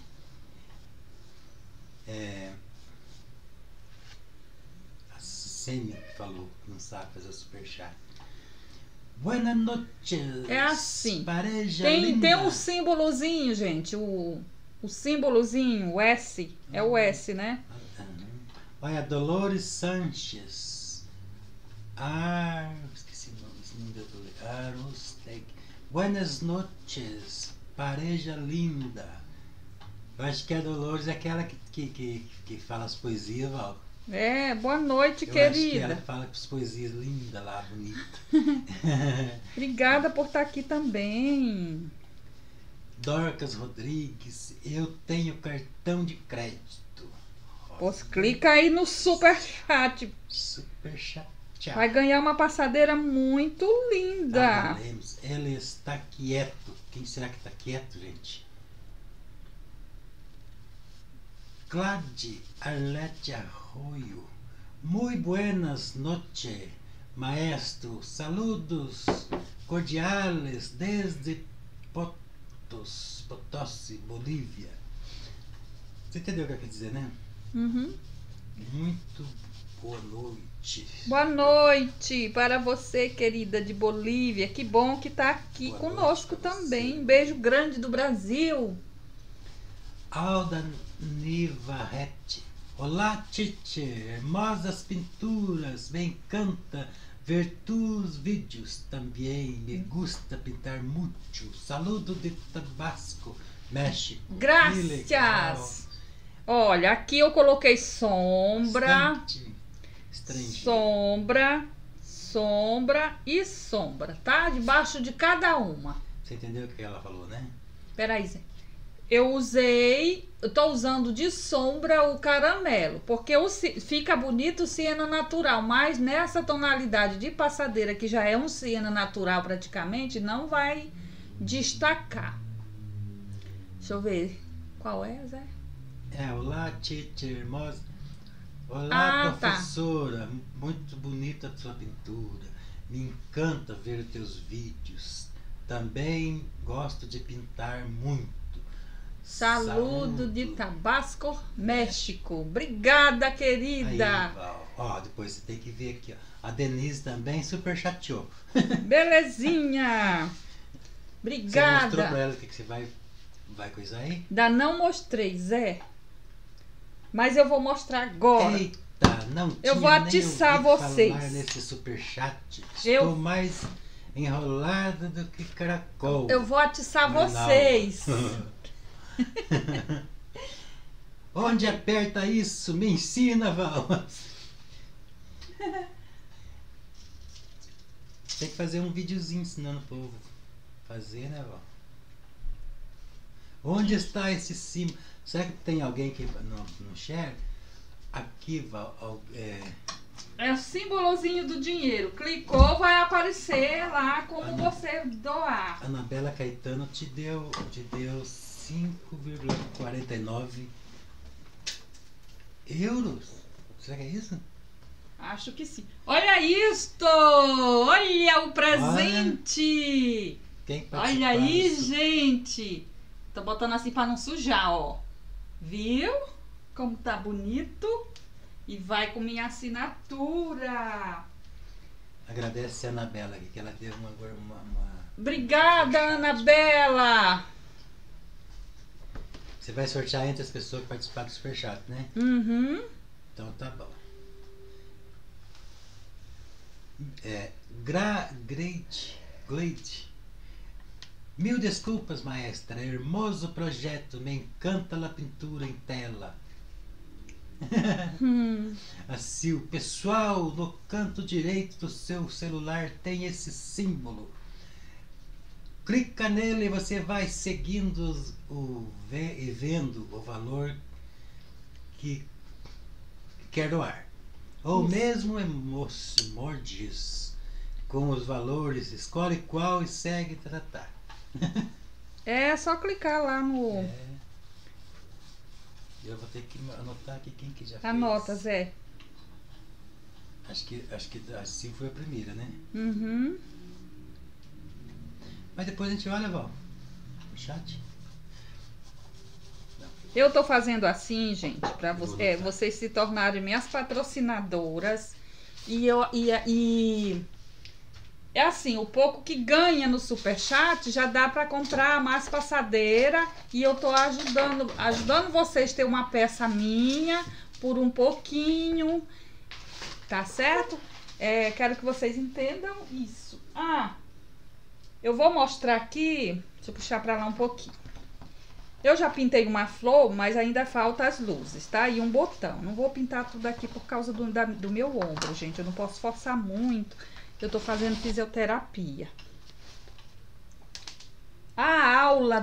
A Semi falou que não sabe fazer o superchat. Buenas noches. É assim. Pareja Tem linda. um símbolozinho, gente. O símbolozinho, o S. É o S, né? Olha, Dolores Sanches. Esqueci o nome deu Arostec. Buenas noches, pareja linda. Eu acho que a Dolores é aquela que fala as poesias, Val. Boa noite, Eu querida. acho que ela fala as poesias lindas lá, bonita. Obrigada por estar aqui também. Dorcas Rodrigues, eu tenho cartão de crédito. Pois clica aí no superchat. Superchat. Vai ganhar uma passadeira muito linda. Ele está quieto. Quem será que está quieto, gente? Glade Arlete Arroio. Muy buenas noches, maestro. Saludos cordiales desde Potosí, Bolívia. Você entendeu o que eu quero dizer, né? Uhum. Muito boa noite. Boa noite para você, querida de Bolívia. Que bom que está aqui Boa conosco noite pra também. você. Um beijo grande do Brasil. Alda Nivarrete. Olá, Tite. Hermosas pinturas. Me encanta ver tus vídeos também. Me gusta pintar muito. Saludo de Tabasco, México. Que legal. Graças. Olha, aqui eu coloquei sombra, Bastante estrangeiro. sombra e sombra, tá? Debaixo de cada uma. Você entendeu o que ela falou, né? Peraí, Zé. Eu tô usando de sombra o caramelo, porque fica bonito o siena natural, mas nessa tonalidade de passadeira, que já é um siena natural praticamente, não vai destacar. Deixa eu ver. Qual é, Zé? Olá, Tite, hermosa. Olá, Tá. professora. Muito bonita a sua pintura. Me encanta ver os teus vídeos. Também gosto de pintar muito. Saludo de Tabasco, México. Obrigada, querida. Aí, Val. Ó, depois você tem que ver aqui, ó. A Denise também super chateou. Belezinha. Você mostrou pra Obrigada. ela o que você vai coisar aí? Ainda não mostrei, Zé. Mas eu vou mostrar agora. Eita, não tinha Eu vou atiçar nem ouvido vocês. falar nesse superchat. Eu- Estou mais enrolada do que caracol. Eu vou atiçar Mas não. vocês. Onde aperta isso? Me ensina, Val. Tem que fazer um videozinho ensinando o povo a fazer, né, Val? Onde está esse símbolo? Será que tem alguém que não share? Aqui, Val, É o símbolozinho do dinheiro. Clicou, vai aparecer lá como você doar. Anabela Caetano te deu 5,49 euros. Será que é isso? Acho que sim. Olha isto! Olha o presente! Quem Olha aí, gente! Tô botando assim pra não sujar, ó. Viu? Como tá bonito? E vai com minha assinatura. Agradece a Anabela aqui, que ela deu uma Obrigada, Anabela! Você vai sortear entre as pessoas que participaram do Superchat, né? Uhum. Então tá bom. Glade. Mil desculpas, maestra. Hermoso projeto. Me encanta a pintura em tela. Assim, o pessoal no canto direito do seu celular tem esse símbolo. Clica nele e você vai seguindo e vendo o valor que quer doar. Ou Isso. mesmo emojis com os valores, escolhe qual e segue tratar. É só clicar lá no. Eu vou ter que anotar aqui quem que já Anota, fez. Zé. Acho que assim foi a primeira, né? Uhum. Mas depois a gente olha, Val, no chat. Eu tô fazendo assim, gente, para Vou anotar. vocês se tornarem minhas patrocinadoras. E é assim, o pouco que ganha no Superchat já dá para comprar mais passadeira. E eu tô ajudando vocês a ter uma peça minha por um pouquinho. Tá certo? Quero que vocês entendam isso. Eu vou mostrar aqui. Deixa eu puxar para lá um pouquinho. Eu já pintei uma flor, mas ainda falta as luzes, tá? E um botão. Não vou pintar tudo aqui por causa do meu ombro, gente. Eu não posso forçar muito. Eu tô fazendo fisioterapia. A aula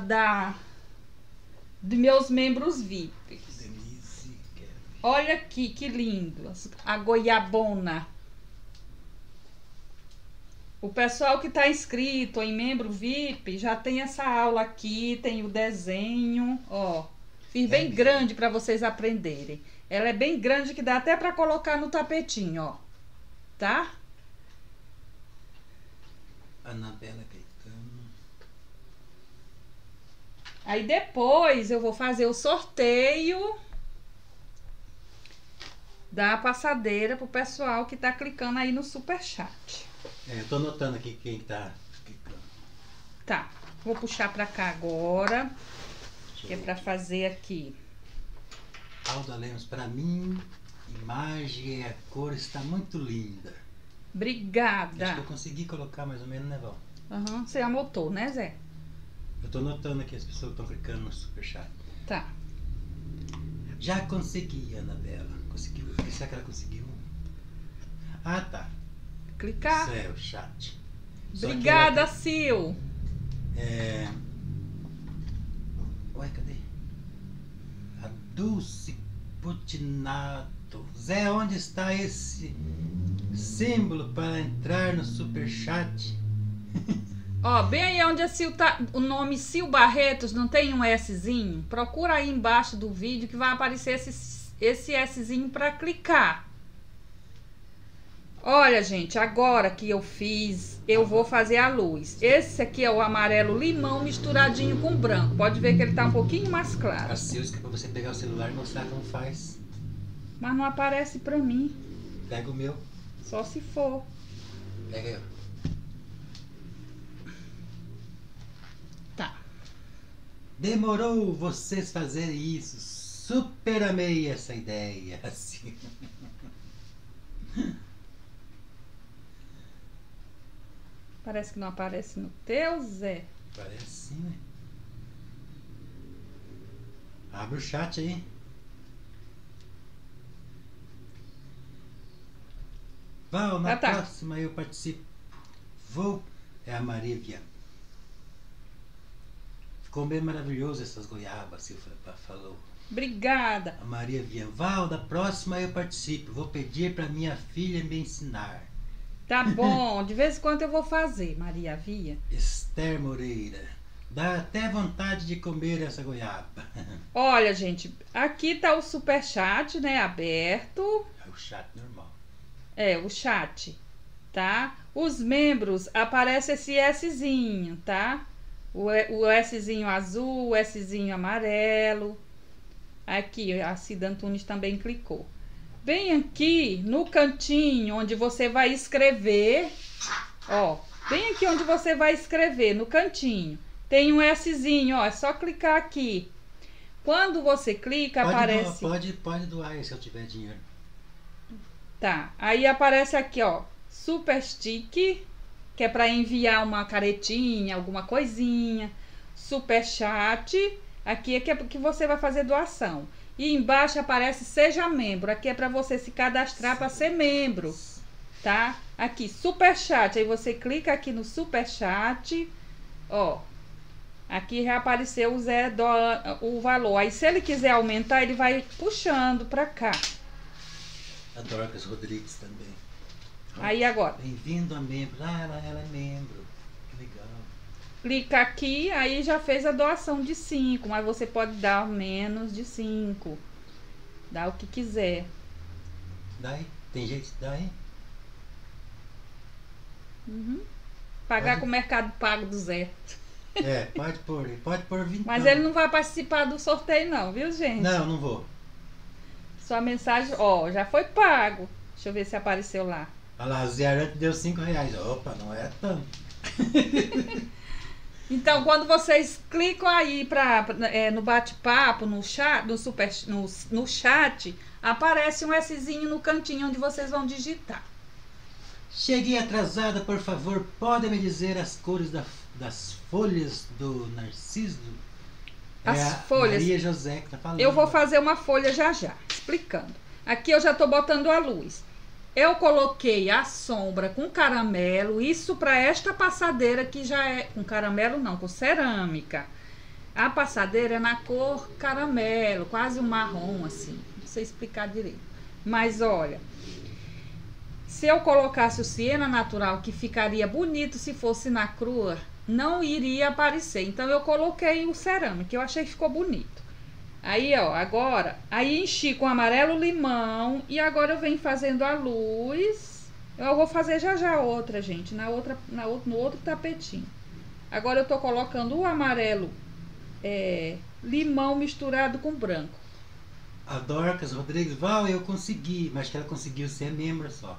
de meus membros VIPs. Denise, Olha aqui, que lindo. A goiabona. O pessoal que está inscrito em membro VIP já tem essa aula aqui, tem o desenho, ó. Fiz bem mesmo? grande para vocês aprenderem. Ela é bem grande que dá até para colocar no tapetinho, ó. Tá? Anabela Caetano. Aí depois eu vou fazer o sorteio da passadeira pro pessoal que tá clicando aí no superchat. Eu tô anotando aqui quem tá clicando. Tá, vou puxar pra cá agora, que é pra fazer aqui. Alda Lemos, pra mim, imagem e a cor está muito linda. Obrigada. Acho que eu consegui colocar mais ou menos, né, Val? Uhum, você anotou, né, Zé? Eu tô notando aqui as pessoas que estão clicando no superchat. Tá. Já consegui, Anabela. Conseguiu. Será que ela conseguiu? Ah, tá. Clicar. Isso é o chat. Só que Obrigada, ela Sil. Ué, cadê? A Dulce Putinato. Zé, onde está esse símbolo para entrar no superchat? Ó, bem aí onde a Sil tá, o nome Sil Barretos, não tem um Szinho? Procura aí embaixo do vídeo que vai aparecer esse Szinho para clicar. Olha, gente, agora que eu fiz, eu vou fazer a luz. Esse aqui é o amarelo limão misturadinho com branco. Pode ver que ele tá um pouquinho mais claro. A Sil, que é pra você pegar o celular e mostrar como faz. Mas não aparece pra mim. Pega o meu. Só se for. Pega aí, ó. Tá. Demorou vocês fazerem isso. Super amei essa ideia. Assim. Parece que não aparece no teu, Zé. Parece sim, né? Abre o chat aí. Val, na próxima eu participo. Vou. É a Maria Viana. Ficou bem maravilhoso essas goiabas, Silvia falou. Obrigada. A Maria Viana. Val, da próxima eu participo. Vou pedir para minha filha me ensinar. Tá bom, de vez em quando eu vou fazer, Maria Via. Esther Moreira. Dá até vontade de comer essa goiaba. Olha, gente, aqui tá o superchat, né, aberto. É o chat normal. É, o chat, tá? Os membros, aparece esse Szinho, tá? O Szinho azul, o Szinho amarelo. Aqui, a Cida Antunes também clicou. Vem aqui no cantinho onde você vai escrever, ó, bem aqui onde você vai escrever, no cantinho. Tem um Szinho, ó, é só clicar aqui. Quando você clica, aparece... Pode doar aí se eu tiver dinheiro. Tá, aí aparece aqui, ó, Super Stick, que é para enviar uma caretinha, alguma coisinha. Super Chat, aqui é que você vai fazer doação. E embaixo aparece Seja Membro. Aqui é para você se cadastrar para ser membro, tá? Aqui, Super Chat. Aí você clica aqui no Super Chat. Ó, aqui já apareceu o valor. Aí se ele quiser aumentar, ele vai puxando para cá. A Dorcas Rodrigues também. Aí agora. Bem-vindo a membro. Ah, ela é membro. Que legal. Clica aqui, aí já fez a doação de 5, mas você pode dar menos de 5. Dá o que quiser. Daí? Tem jeito de dar aí? Uhum. Pagar com o Mercado Pago do Zé. É, pode pôr 20. Mas ele não vai participar do sorteio não, viu, gente? Não vou. Sua mensagem, ó, já foi pago. Deixa eu ver se apareceu lá. Olha lá, o Zé Arante deu 5 reais. Opa, não é tanto. Então, quando vocês clicam aí no bate-papo, no chat, no chat, aparece um Szinho no cantinho onde vocês vão digitar. Cheguei atrasada, por favor, podem me dizer as cores das folhas do Narciso? As folhas. Maria José que tá falando. Eu vou fazer uma folha já, explicando. Aqui eu já tô botando a luz. Eu coloquei a sombra com caramelo, isso para esta passadeira que já é... Com caramelo não, com cerâmica. A passadeira é na cor caramelo, quase um marrom assim. Não sei explicar direito. Mas olha, se eu colocasse o siena natural, que ficaria bonito se fosse na crua, não iria aparecer. Então eu coloquei o cerâmica, eu achei que ficou bonito. Aí, ó, agora, aí enchi com amarelo limão e agora eu venho fazendo a luz. Eu vou fazer já outra, gente, no outro tapetinho. Agora eu tô colocando o amarelo limão misturado com branco. A Dorcas Rodrigues, Val, eu consegui, mas que ela conseguiu ser membro só.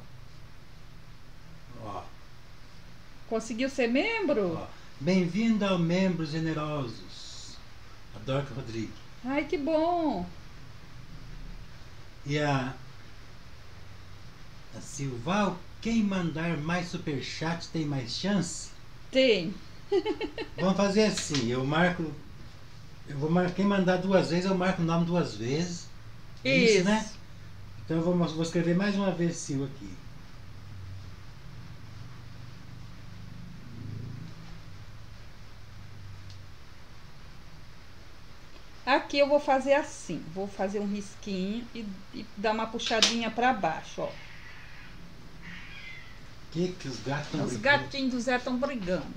Ó, Conseguiu ser membro? ó. Bem-vindo ao Membros Generosos. A Dorcas Rodrigues. Ai, que bom. E a Silval, quem mandar mais superchat tem mais chance? Tem. Vamos fazer assim, quem mandar 2 vezes, eu marco o nome 2 vezes. Isso. Né? Então eu vou escrever mais uma vez Sil aqui. Aqui eu vou fazer assim. Vou fazer um risquinho e dar uma puxadinha para baixo, ó. Que os gatos estão Os brigando? gatinhos do Zé estão brigando.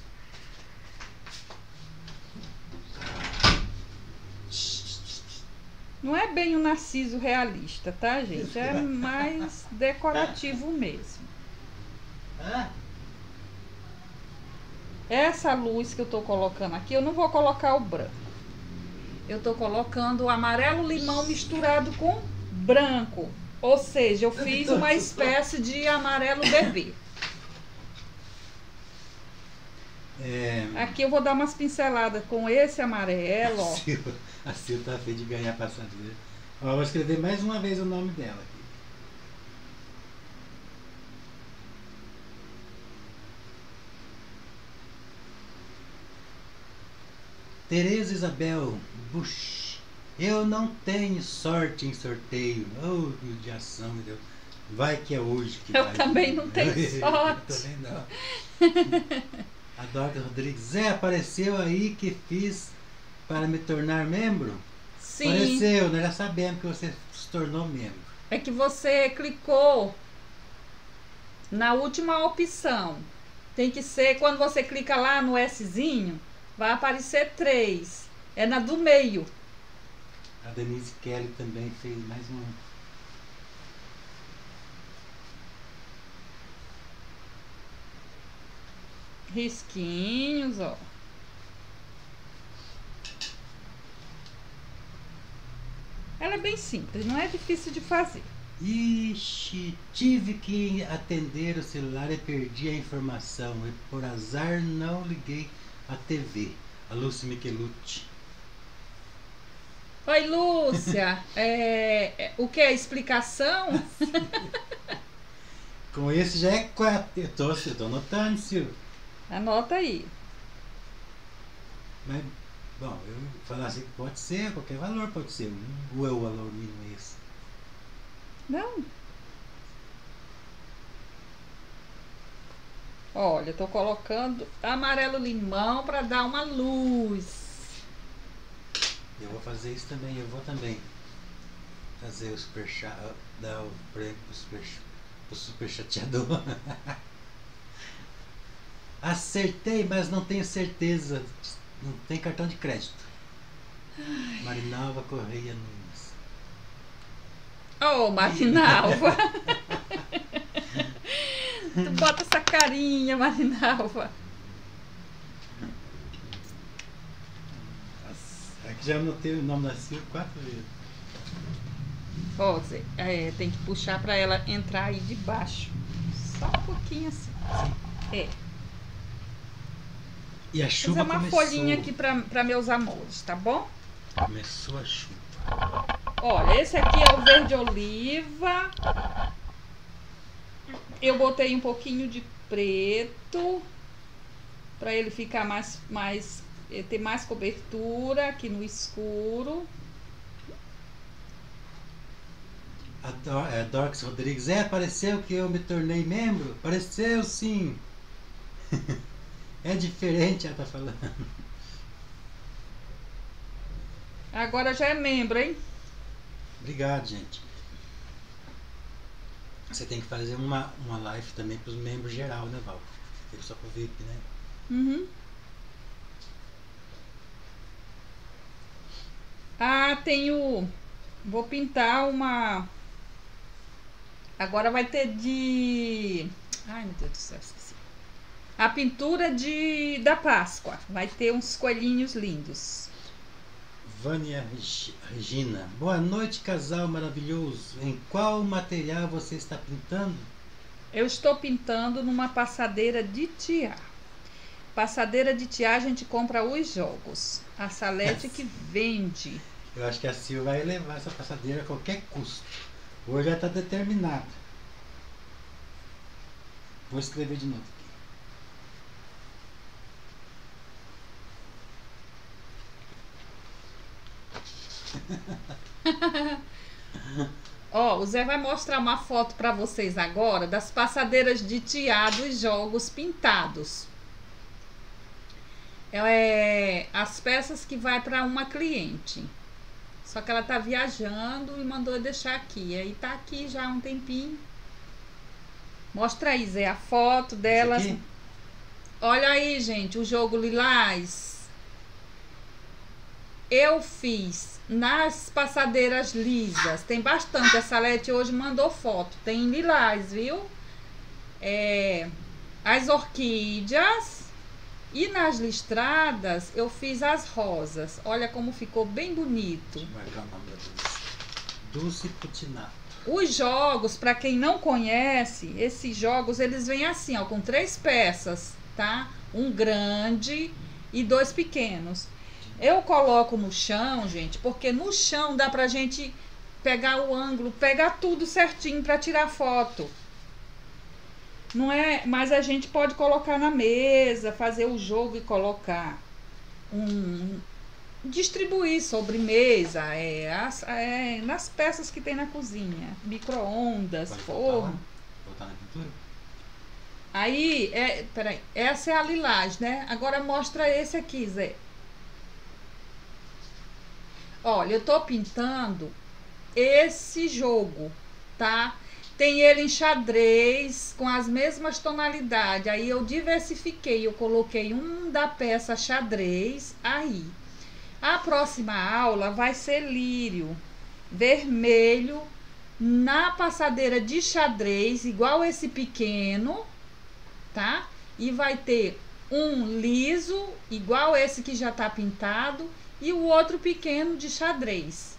Não é bem um narciso realista, tá, gente? É mais decorativo mesmo. Hã? Essa luz que eu tô colocando aqui, eu não vou colocar o branco. Eu tô colocando o amarelo limão misturado com branco. Ou seja, eu fiz uma espécie de amarelo bebê. Aqui eu vou dar umas pinceladas com esse amarelo, ó. A Sil tá feia de ganhar a passadeira. Ó, eu vou escrever mais uma vez o nome dela aqui. Tereza Isabel Bush. Eu não tenho sorte em sorteio. Oh, judiação, meu Deus. Vai que é hoje que Eu vai. também não tenho sorte. Eu também não. A Dorcas Rodrigues. Zé, apareceu aí que fiz para me tornar membro? Sim. Apareceu, nós já sabemos que você se tornou membro. É que você clicou na última opção. Tem que ser, quando você clica lá no Szinho, vai aparecer 3. É na do meio. A Denise Kelly também fez mais um. Risquinhos, ó. Ela é bem simples, não é difícil de fazer. Ixi, tive que atender o celular e perdi a informação. E por azar não liguei a TV. A Lúcia Michelucci. Oi, Lúcia. O que é a explicação? Com esse já é 4. Eu tô anotando, Silvio. Anota aí. Mas, bom, eu falar assim que pode ser, qualquer valor pode ser. Ou é o valor mínimo esse? Não. Olha, eu tô colocando amarelo limão para dar uma luz. Eu vou fazer isso também, eu vou também fazer o super chat, dar o prêmio pro super chateador. Acertei, mas não tenho certeza. Não tem cartão de crédito. Marinalva Correia Nunes. Oh, Marinalva. Tu bota essa carinha, Marinalva. Aqui já anotei o nome da Silvia 4 vezes. Ó, Zé, tem que puxar para ela entrar aí de baixo. Só um pouquinho assim. É. E a chuva Fazer uma começou. folhinha aqui para meus amores, tá bom? Começou a chuva. Olha, esse aqui é o verde oliva. Eu botei um pouquinho de preto para ele ficar ter mais cobertura aqui no escuro. A Dorcas Rodrigues. Apareceu que eu me tornei membro? Apareceu sim. É diferente, ela tá falando. Agora já é membro, hein? Obrigado, gente. Você tem que fazer uma live também para os membros geral, né, Val? Ele só pro VIP, né? Uhum. Ah, tenho... Vou pintar uma... Agora vai ter de... Ai, meu Deus do céu, esqueci. A pintura da Páscoa. Vai ter uns coelhinhos lindos. Vânia Regina. Boa noite, casal maravilhoso. Em qual material você está pintando? Eu estou pintando numa passadeira de tiar. Passadeira de tiar a gente compra os jogos. A Salete que vende. Eu acho que a Sil vai levar essa passadeira a qualquer custo. Hoje já está determinada. Vou escrever de novo aqui. Ó, o Zé vai mostrar uma foto para vocês agora das passadeiras de tiar dos jogos pintados. As peças que vai para uma cliente. Só que ela tá viajando e mandou eu deixar aqui. Aí tá aqui já há um tempinho. Mostra aí, Zé, a foto delas. Olha aí, gente, o jogo Lilás. Eu fiz nas passadeiras lisas. Tem bastante. A Salete hoje mandou foto. Tem lilás, viu? As orquídeas. E nas listradas eu fiz as rosas. Olha como ficou bem bonito. Deixa eu marcar o nome da Dulce Putinato. Os jogos, para quem não conhece, esses jogos eles vêm assim, ó, com 3 peças, tá? Um grande e 2 pequenos. Eu coloco no chão, gente, porque no chão dá pra gente pegar o ângulo, pegar tudo certinho para tirar foto. Não é, mas a gente pode colocar na mesa, fazer o jogo e colocar distribuir sobremesa, nas peças que tem na cozinha, micro-ondas, forno. Voltar na pintura? Aí, peraí, essa é a lilás, né? Agora mostra esse aqui, Zé. Olha, eu tô pintando esse jogo, tá? Tem ele em xadrez, com as mesmas tonalidades. Aí eu diversifiquei, eu coloquei da peça xadrez aí. A próxima aula vai ser lírio, vermelho, na passadeira de xadrez, igual esse pequeno, tá? E vai ter um liso, igual esse que já tá pintado, e o outro pequeno de xadrez.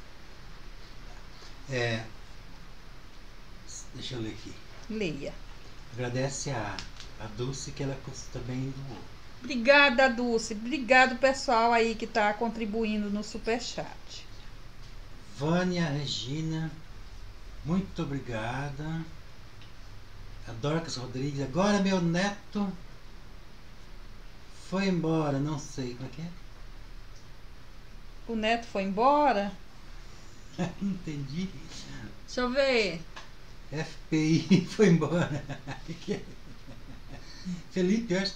Deixa eu ler aqui. Leia. Agradece a Dulce que ela também doou. Obrigada, Dulce. Obrigado, pessoal aí que está contribuindo no Superchat. Vânia Regina, muito obrigada. A Dorcas Rodrigues. Agora meu neto foi embora, não sei. Como é que é? O neto foi embora? Entendi. Deixa eu ver. FPI foi embora. Felipe, eu acho.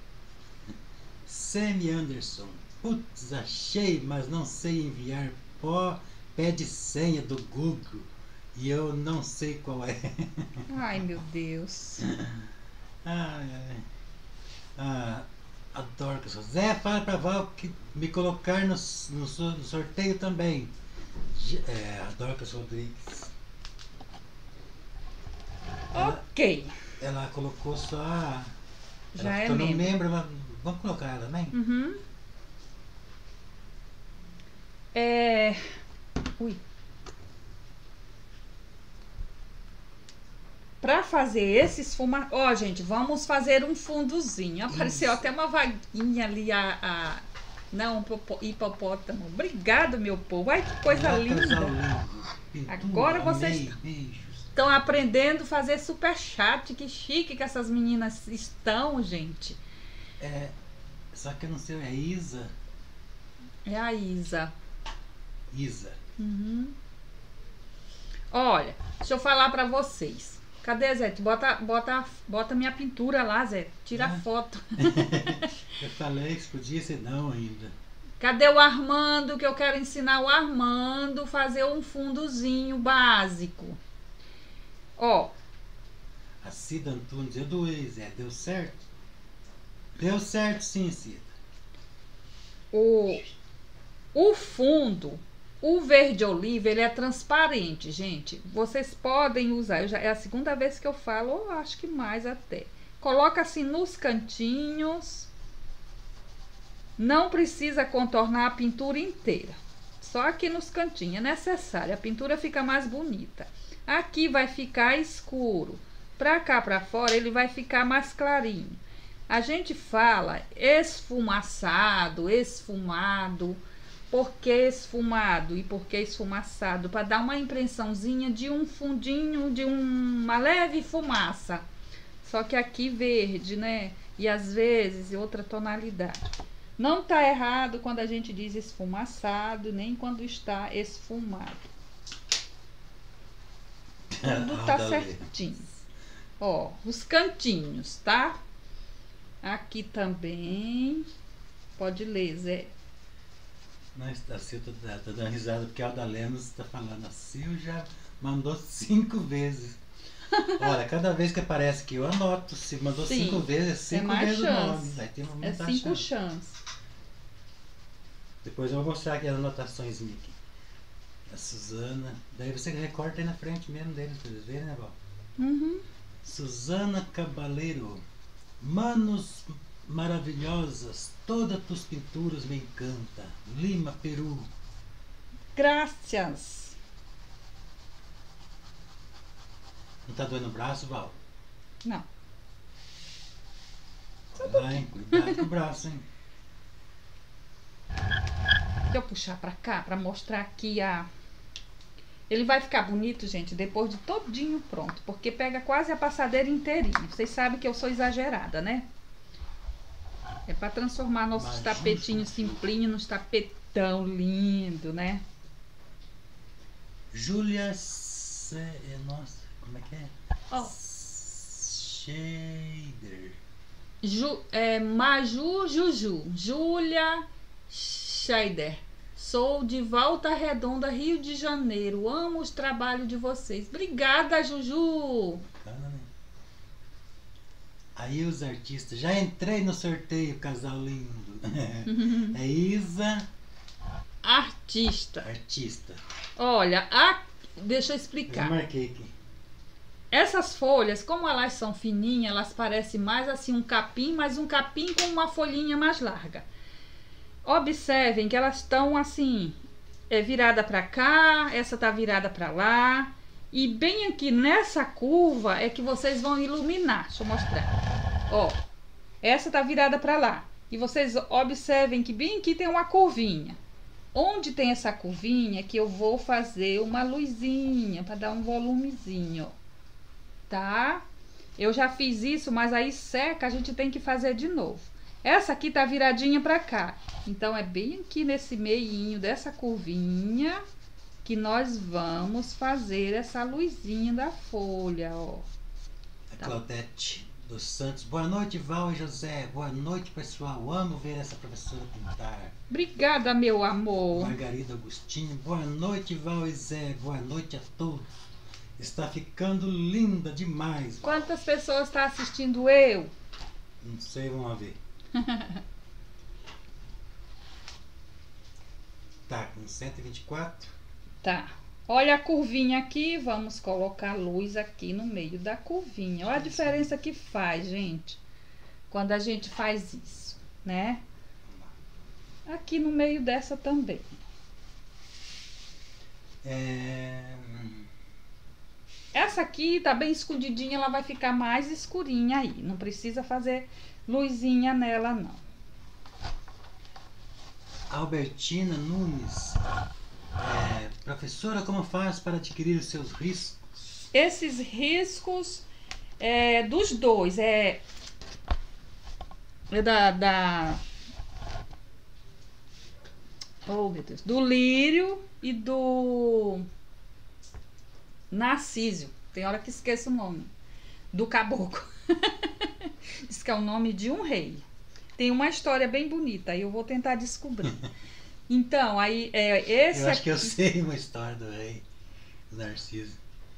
Sammy Anderson. Putz, achei, mas não sei enviar. Pede senha do Google e eu não sei qual é. Ai, meu Deus. A Dorcas. Zé, fala pra Val que me colocar no sorteio também. A Dorcas Rodrigues. Ok. Ela colocou só. Já é tornou membro. Vamos colocar ela também? Uhum. Ui. Para fazer esse esfumaçante. Ó, gente, vamos fazer um fundozinho. Apareceu até uma vaguinha ali, não, hipopótamo. Obrigado, meu povo. Ai, que coisa linda. Agora vocês estão aprendendo a fazer superchat. Que chique que essas meninas estão, gente. Só que eu não sei, é Isa? É a Isa. Isa. Uhum. Olha, deixa eu falar pra vocês. Cadê, Zé? Bota minha pintura lá, Zé. Tira a foto. Eu falei que podia ser não ainda. Cadê o Armando? Que eu quero ensinar o Armando a fazer um fundozinho básico. Ó. A Cida Antunes, eu doei, Zé. Deu certo? Deu certo sim, Cida. O fundo, o verde oliva, ele é transparente, gente. Vocês podem usar. É a segunda vez que eu falo, ou acho que mais até. Coloca assim nos cantinhos. Não precisa contornar a pintura inteira, Só aqui nos cantinhos é necessário, a pintura fica mais bonita. Aqui vai ficar escuro. Pra cá, pra fora, ele vai ficar mais clarinho. A gente fala esfumaçado, esfumado. Por que esfumado e por que esfumaçado? Para dar uma impressãozinha de um fundinho, de uma leve fumaça. Só que aqui verde, né? E às vezes outra tonalidade. Não tá errado quando a gente diz esfumaçado, nem quando está esfumado. Tudo tá certinho. Ó, os cantinhos, tá? Aqui também. Pode ler, Zé. A Sil tá dando risada porque a Alda Lemos está falando. A Sil já mandou 5 vezes. Olha, cada vez que aparece aqui eu anoto. Se mandou 5 vezes, 5 vezes o nome. Aí tem é 5 chances. Depois eu vou mostrar aqui as anotações aqui. A Suzana. Daí você recorta aí na frente mesmo deles pra eles verem, né, Val? Uhum. Suzana Cabaleiro. Manos maravilhosas, todas tus pinturas me encanta. Lima, Peru. Graças. Não tá doendo o braço, Val? Não. Vai, hein? Cuidado com o braço, hein? Deixa eu puxar pra cá pra mostrar aqui a... Ele vai ficar bonito, gente, depois de todinho pronto, porque pega quase a passadeira inteirinha. Vocês sabem que eu sou exagerada, né? É para transformar nossos tapetinhos simplinhos nos tapetão lindo, né? Júlia... Nossa, como é que é? Oh. Shader. Maju Juju. Júlia Shader. Sou de Volta Redonda, Rio de Janeiro. Amo os trabalhos de vocês. Obrigada, Juju. Bacana, né? Aí os artistas. Já entrei no sorteio, casal lindo. É Isa. Artista. Olha, deixa eu explicar. Eu marquei aqui. Essas folhas, como elas são fininhas, elas parecem mais assim um capim, mas um capim com uma folhinha mais larga. Observem que elas estão assim, virada para cá, essa tá virada para lá. E bem aqui nessa curva é que vocês vão iluminar. Deixa eu mostrar. Ó, essa tá virada para lá. E vocês observem que bem aqui tem uma curvinha. Onde tem essa curvinha que eu vou fazer uma luzinha para dar um volumezinho, tá? Eu já fiz isso, mas aí seca, a gente tem que fazer de novo. Essa aqui tá viradinha para cá. Então é bem aqui nesse meinho dessa curvinha que nós vamos fazer essa luzinha da folha, ó. A Claudete dos Santos. Boa noite, Val e José. Boa noite, pessoal. Amo ver essa professora pintar. Obrigada, meu amor. Margarida Agostinho. Boa noite, Val e Zé. Boa noite a todos. Está ficando linda demais, Val. Quantas pessoas estão assistindo eu? Não sei, vamos ver. Tá com 124. Tá. Olha a curvinha aqui, vamos colocar a luz aqui no meio da curvinha. Olha a diferença que faz, gente, quando a gente faz isso, né? Aqui no meio dessa também. Essa aqui tá bem escondidinha, ela vai ficar mais escurinha aí. Não precisa fazer luzinha nela, não. Albertina Nunes. Professora, como faz para adquirir os seus riscos? Esses riscos dos dois. Oh, meu Deus. Do lírio e do narciso. Tem hora que esqueço o nome. Do caboclo. Diz que é o nome de um rei. Tem uma história bem bonita. Aí eu vou tentar descobrir. Então, aí esse eu acho aqui... que eu sei uma história do rei Narciso.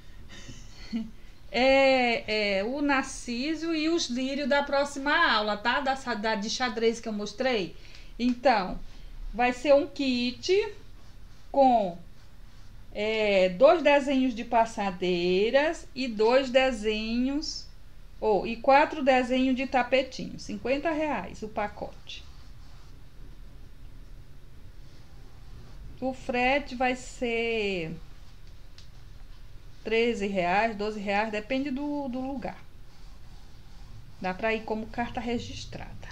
O narciso e os lírios da próxima aula, tá? Da de xadrez que eu mostrei. Então, vai ser um kit com 2 desenhos de passadeiras e 2 desenhos, e 4 desenhos de tapetinho. R$50 o pacote. O frete vai ser R$ 13, R$ 12, depende do lugar. Dá para ir como carta registrada.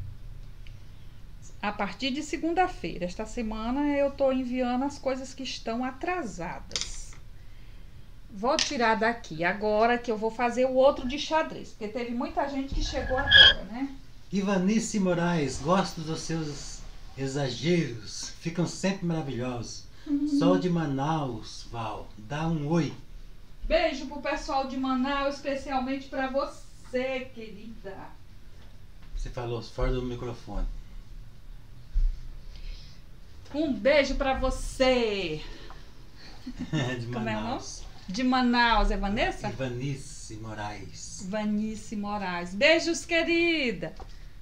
A partir de segunda-feira, esta semana eu tô enviando as coisas que estão atrasadas. Vou tirar daqui agora que eu vou fazer o outro de xadrez, porque teve muita gente que chegou agora, né? Ivanice Moraes, gosto dos seus exageros, ficam sempre maravilhosos. Sol de Manaus, Val, dá um oi. Beijo pro pessoal de Manaus, especialmente para você, querida. Você falou fora do microfone. Um beijo para você. De Como é o nome? Manaus. De Manaus, é Vanessa? Ivanice Moraes. Vanice Moraes. Beijos, querida.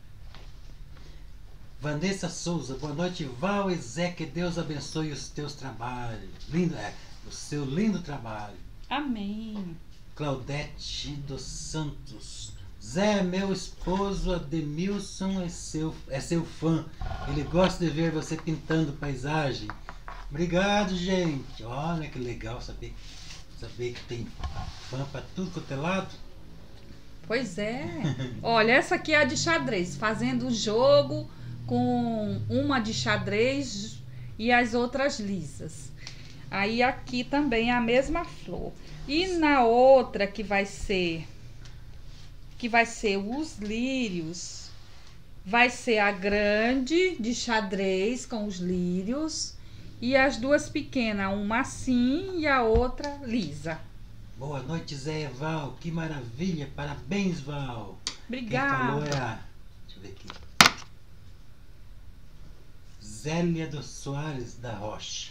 Vanessa Souza, boa noite, Val e Zé, que Deus abençoe os teus trabalhos. Lindo, o seu lindo trabalho. Amém. Claudete dos Santos. Zé, meu esposo Ademilson é seu fã. Ele gosta de ver você pintando paisagem. Obrigado, gente. Olha que legal saber que tem fã para tudo quanto é lado. Pois é. Olha, essa aqui é a de xadrez, fazendo o jogo com uma de xadrez e as outras lisas. Aí aqui também é a mesma flor. E na outra que vai ser os lírios, vai ser a grande de xadrez com os lírios e as duas pequenas, uma assim e a outra lisa. Boa noite, Zé e Val. Que maravilha. Parabéns, Val. Obrigada. Quem falou é a... Deixa eu ver aqui. Zélia dos Soares da Rocha.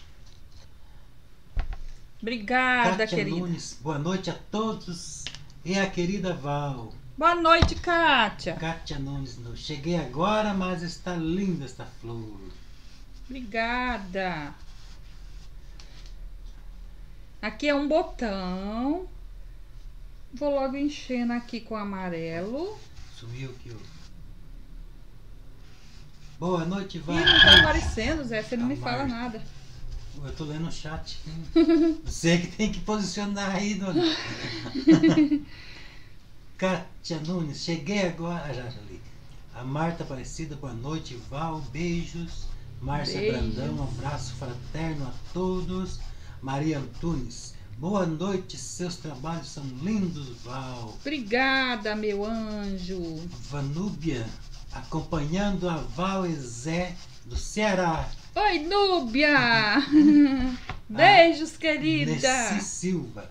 Obrigada, Kátia querida. Nunes, boa noite a todos. E a querida Val. Boa noite, Kátia. Kátia Nunes, cheguei agora, mas está linda esta flor. Obrigada. Aqui é um botão. Vou logo enchendo aqui com amarelo. Sumiu aqui, ó. Boa noite, Val. Ih, não tá aparecendo, Zé. Você não me fala nada. Eu tô lendo o chat. Você que tem que posicionar aí, dona. Kátia Nunes, cheguei agora. Já li. A Marta Aparecida, boa noite, Val. Beijos. Márcia Brandão, um abraço fraterno a todos. Maria Antunes, boa noite, seus trabalhos são lindos, Val. Obrigada, meu anjo. Vanúbia, acompanhando a Val e Zé do Ceará. Oi, Núbia. Beijos, querida. Nessi Silva.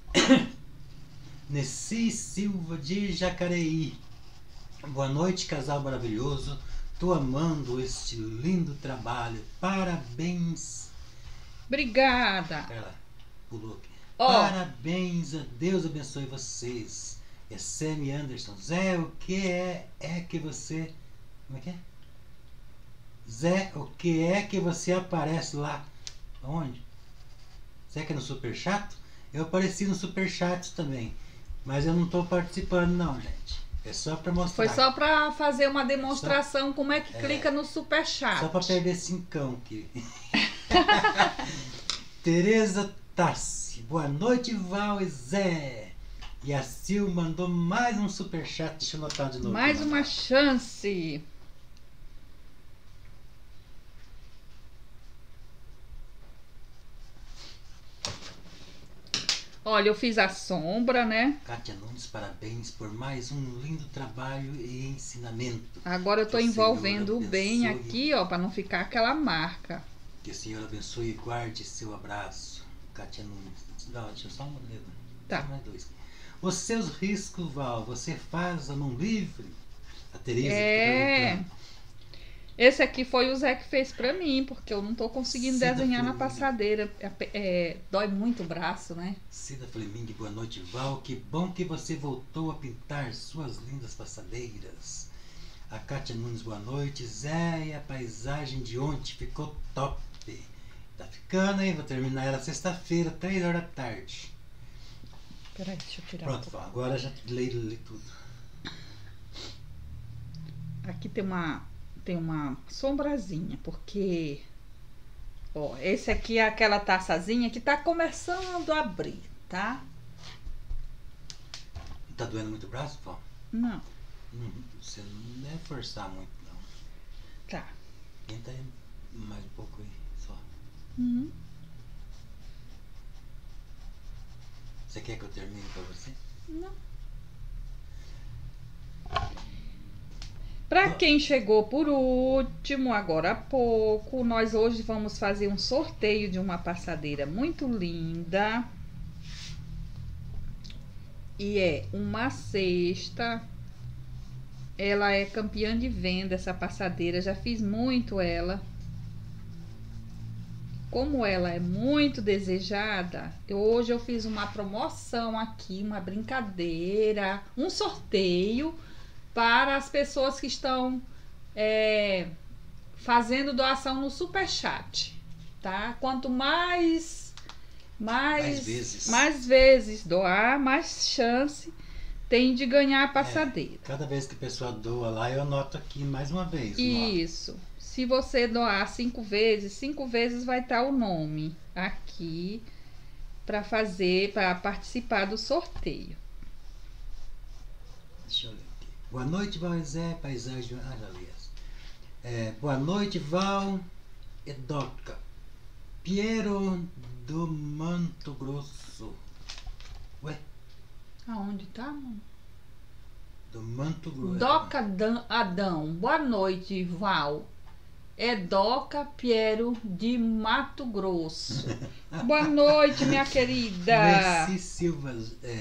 Nessi Silva de Jacareí. Boa noite, casal maravilhoso. Tô amando este lindo trabalho. Parabéns. Obrigada. Ela pulou aqui. Ó. Parabéns, a Deus abençoe vocês. É Sammy Anderson. Zé, o que é que você... Como é que é? Zé, o que é que você aparece lá? Onde? Será que é no Superchat? Eu apareci no Superchat também. Mas eu não estou participando não, gente. É só para mostrar. Foi só para fazer uma demonstração como é que clica no Superchat. Só para perder cincão aqui. Tereza Tassi. Boa noite, Val e Zé. E a Sil mandou mais um Superchat. Deixa eu anotar de novo. Mais uma chance. Olha, eu fiz a sombra, né? Kátia Nunes, parabéns por mais um lindo trabalho e ensinamento. Agora eu tô Que o envolvendo Senhor bem abençoe. aqui, ó, para não ficar aquela marca. Que o Senhor abençoe e guarde seu abraço. Kátia Nunes. Não, deixa eu só uma letra. Tá. Só mais dois. Os seus riscos, Val, você faz a mão livre? A Tereza que tá perguntando. Esse aqui foi o Zé que fez pra mim, porque eu não tô conseguindo Cida desenhar na Fleming. passadeira. Dói muito o braço, né? Cida Fleming, boa noite, Val. Que bom que você voltou a pintar suas lindas passadeiras. A Kátia Nunes, boa noite. Zé, e a paisagem de ontem ficou top. Tá ficando, hein? Vou terminar ela sexta-feira, 3 horas da tarde. Peraí, deixa eu tirar Pronto, Val. Agora já li tudo. Aqui tem uma sombrazinha, porque Ó, esse aqui é aquela taçazinha que tá começando a abrir, tá? Não tá doendo muito o braço, Val? Não, Você não deve forçar muito, não. tá. Tenta aí mais um pouco aí, só. Uhum. Você quer que eu termine pra você? Não. Para quem chegou por último, agora há pouco, nós hoje vamos fazer um sorteio de uma passadeira muito linda. E é uma cesta. Ela é campeã de venda, essa passadeira. Já fiz muito ela. Como ela é muito desejada, hoje eu fiz uma promoção aqui, uma brincadeira, um sorteio para as pessoas que estão fazendo doação no Superchat, tá? Quanto mais vezes doar, mais chance tem de ganhar a passadeira. Cada vez que a pessoa doa lá, eu anoto aqui mais uma vez. Isso. Se você doar 5 vezes vai estar o nome aqui para participar do sorteio. Deixa eu ler aqui. Boa noite, Val e Zé, paisagem. Ah, já li essa. Boa noite, Val e Doca. Piero do Mato Grosso. Ué? Aonde tá, mano? Do Mato Grosso. Doca Adão. Boa noite, Val. É Doca Piero de Mato Grosso. Boa noite, minha querida. Mercy Silva,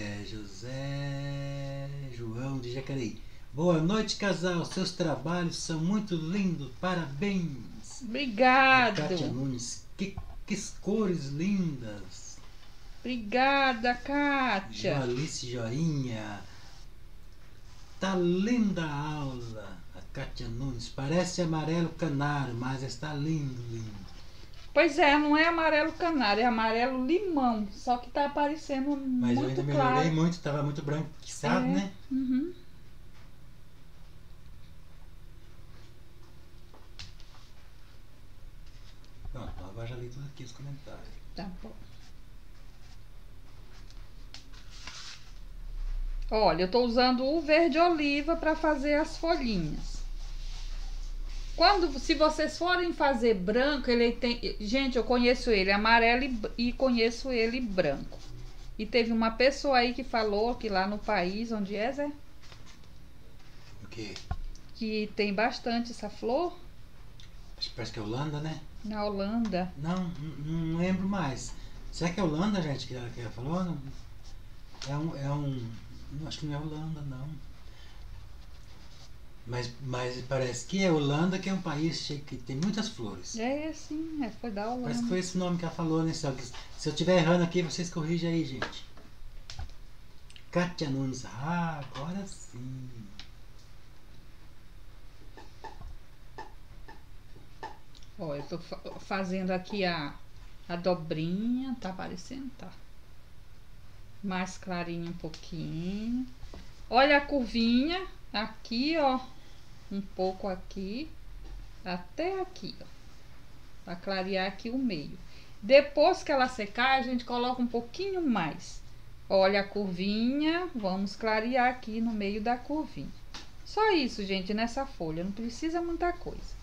José João de Jacareí. Boa noite, casal. Seus trabalhos são muito lindos. Parabéns. Obrigado. A Kátia Nunes. Que cores lindas. Obrigada, Kátia. Joalice Joinha. Tá linda a aula. Kátia Nunes, parece amarelo canário, mas está lindo, lindo. Pois é, não é amarelo canário, é amarelo limão, só que tá aparecendo mas muito claro. Mas eu ainda melhorei muito, tava muito branco, né? Uhum. Pronto, agora já li tudo aqui os comentários. Tá bom. Olha, eu tô usando o verde oliva para fazer as folhinhas. Se vocês forem fazer branco, ele tem... Gente, eu conheço ele amarelo e conheço ele branco. E teve uma pessoa aí que falou que lá no país, onde é, Zé? O quê? Que tem bastante essa flor. Parece que é Holanda, né? Na Holanda. Não lembro mais. Será que é Holanda, gente, que ela falou? Não, acho que não é Holanda, não. Mas parece que é Holanda, que é um país que tem muitas flores. Sim, foi da Holanda. Parece que foi esse nome que ela falou, né? Se eu estiver errando aqui, vocês corrigem aí, gente. Kátia Nunes. Ah, agora sim. Ó, eu tô fazendo aqui a dobrinha, tá aparecendo? Tá. Mais clarinho um pouquinho. Olha a curvinha aqui, ó. Um pouco aqui. Até aqui, ó. Pra clarear aqui o meio. Depois que ela secar, a gente coloca um pouquinho mais. Olha a curvinha. Vamos clarear aqui no meio da curvinha. Só isso, gente, nessa folha. Não precisa muita coisa.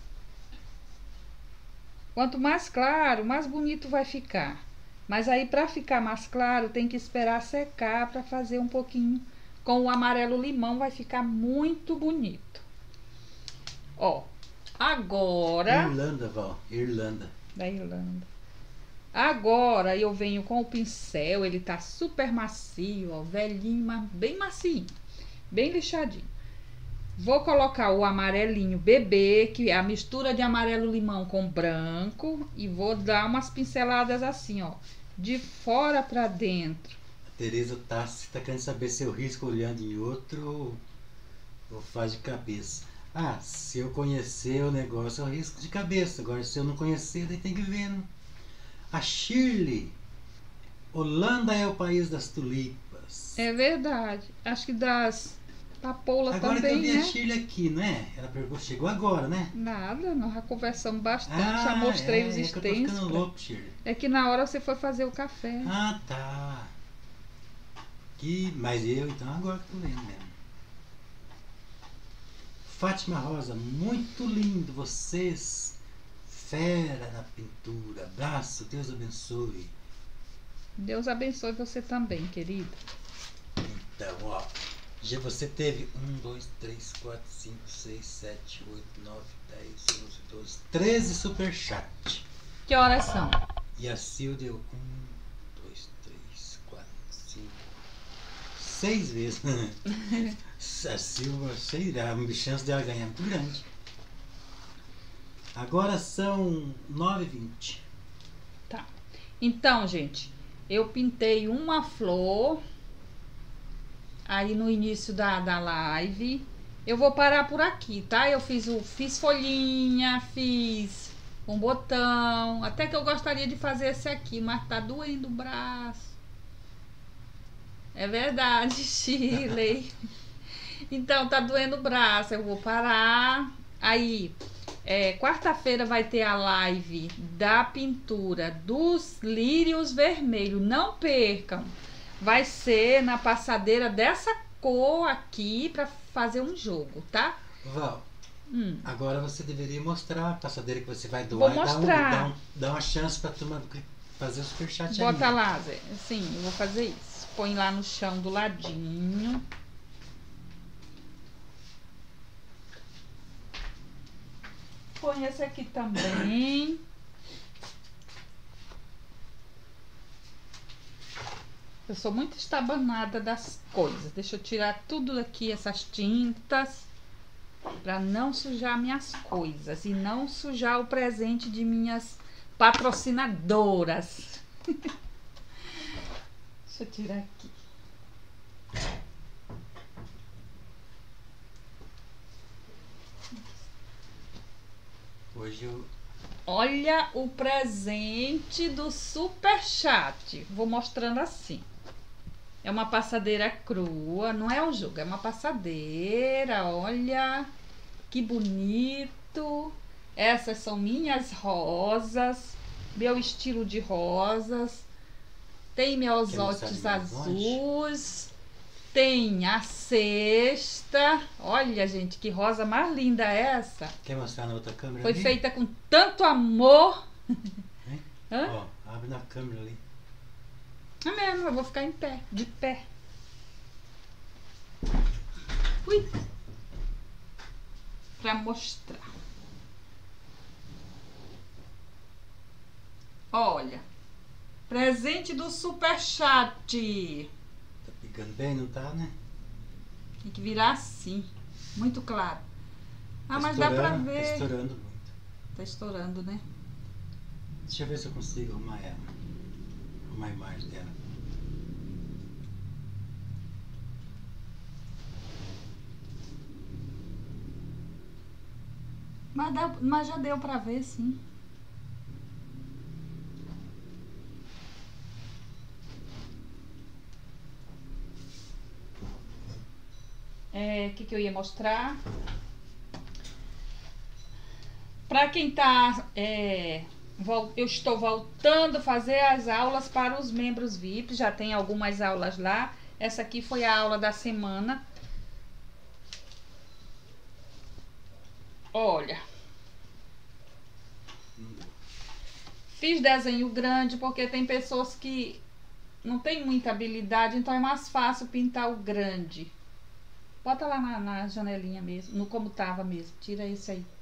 Quanto mais claro, mais bonito vai ficar. Mas aí, para ficar mais claro, tem que esperar secar para fazer um pouquinho. Com o amarelo limão vai ficar muito bonito. Ó, agora... Irlanda, Val. Irlanda. Da Irlanda. Agora eu venho com o pincel, ele tá super macio, ó, velhinho, mas bem macio, bem lixadinho. Vou colocar o amarelinho bebê, que é a mistura de amarelo limão com branco, e vou dar umas pinceladas assim, ó, de fora para dentro. A Tereza Tassi tá querendo saber se eu risco olhando em outro ou faz de cabeça. Ah, se eu conhecer o negócio, eu risco de cabeça. Agora, se eu não conhecer, daí tem que ver, né? A Shirley. Holanda é o país das tulipas. É verdade. Acho que Papoula Agora que eu também, vi né? a Shirley aqui, não é? Ela perguntou, chegou agora, né? Nada, nós já conversamos bastante, já mostrei os é que eu tô extensos. ficando louco, Shirley. É que na hora você foi fazer o café. Ah, tá. Mas eu, então, agora que tô lendo mesmo. Fátima Rosa, muito lindo vocês. Fera na pintura. Abraço, Deus abençoe. Deus abençoe você também, querido. Então, ó. Já você teve 1, 2, 3, 4, 5, 6, 7, 8, 9, 10, 11, 12, 13 superchat. Que horas são? E a Sil deu 1, 2, 3, 4, 5, 6 vezes. A Silva, sei lá, a chance dela ganhar é muito grande. Agora são 9h20. Tá. Então, gente, eu pintei uma flor aí no início da live. Eu vou parar por aqui, tá? Eu fiz folhinha, fiz um botão. Até que eu gostaria de fazer esse aqui, mas tá doendo o braço. É verdade, Shirley. Então, tá doendo o braço. Eu vou parar. Aí, quarta-feira vai ter a live da pintura dos lírios vermelhos. Não percam. Vai ser na passadeira dessa cor aqui pra fazer um jogo, tá? Val, agora você deveria mostrar a passadeira que você vai Vou doar mostrar. Dá uma chance pra turma fazer o superchat aí. Bota lá, Zé. Sim, eu vou fazer isso. Põe lá no chão do ladinho. Põe esse aqui também. Eu sou muito estabanada das coisas. Deixa eu tirar tudo aqui, essas tintas, para não sujar minhas coisas e não sujar o presente de minhas patrocinadoras. Deixa eu tirar aqui. Hoje eu... Olha o presente do Superchat. Vou mostrando assim. É uma passadeira crua, não é um jogo, é uma passadeira. Olha que bonito. Essas são minhas rosas, meu estilo de rosas. Tem meus óculos azuis. Tem a cesta. Olha, gente, que rosa mais linda é essa. Quer mostrar na outra câmera? Foi ali? feita com tanto amor. Ó, abre na câmera ali. É mesmo, eu vou ficar em pé, de pé. Ui. Pra mostrar. Olha. Presente do Superchat. Tá pegando bem, não tá, né? Tem que virar assim. Muito claro. Ah, Tá mas dá pra estourando, ver. Tá estourando muito. Tá estourando, né? Deixa eu ver se eu consigo arrumar ela. Arrumar a imagem dela. Mas já deu pra ver, sim. O que eu ia mostrar? Para quem tá... eu estou voltando a fazer as aulas para os membros VIP. Já tem algumas aulas lá. Essa aqui foi a aula da semana. Olha. Fiz desenho grande porque tem pessoas que não tem muita habilidade, então é mais fácil pintar o grande. Bota lá na janelinha mesmo, no como tava mesmo. Tira esse aí.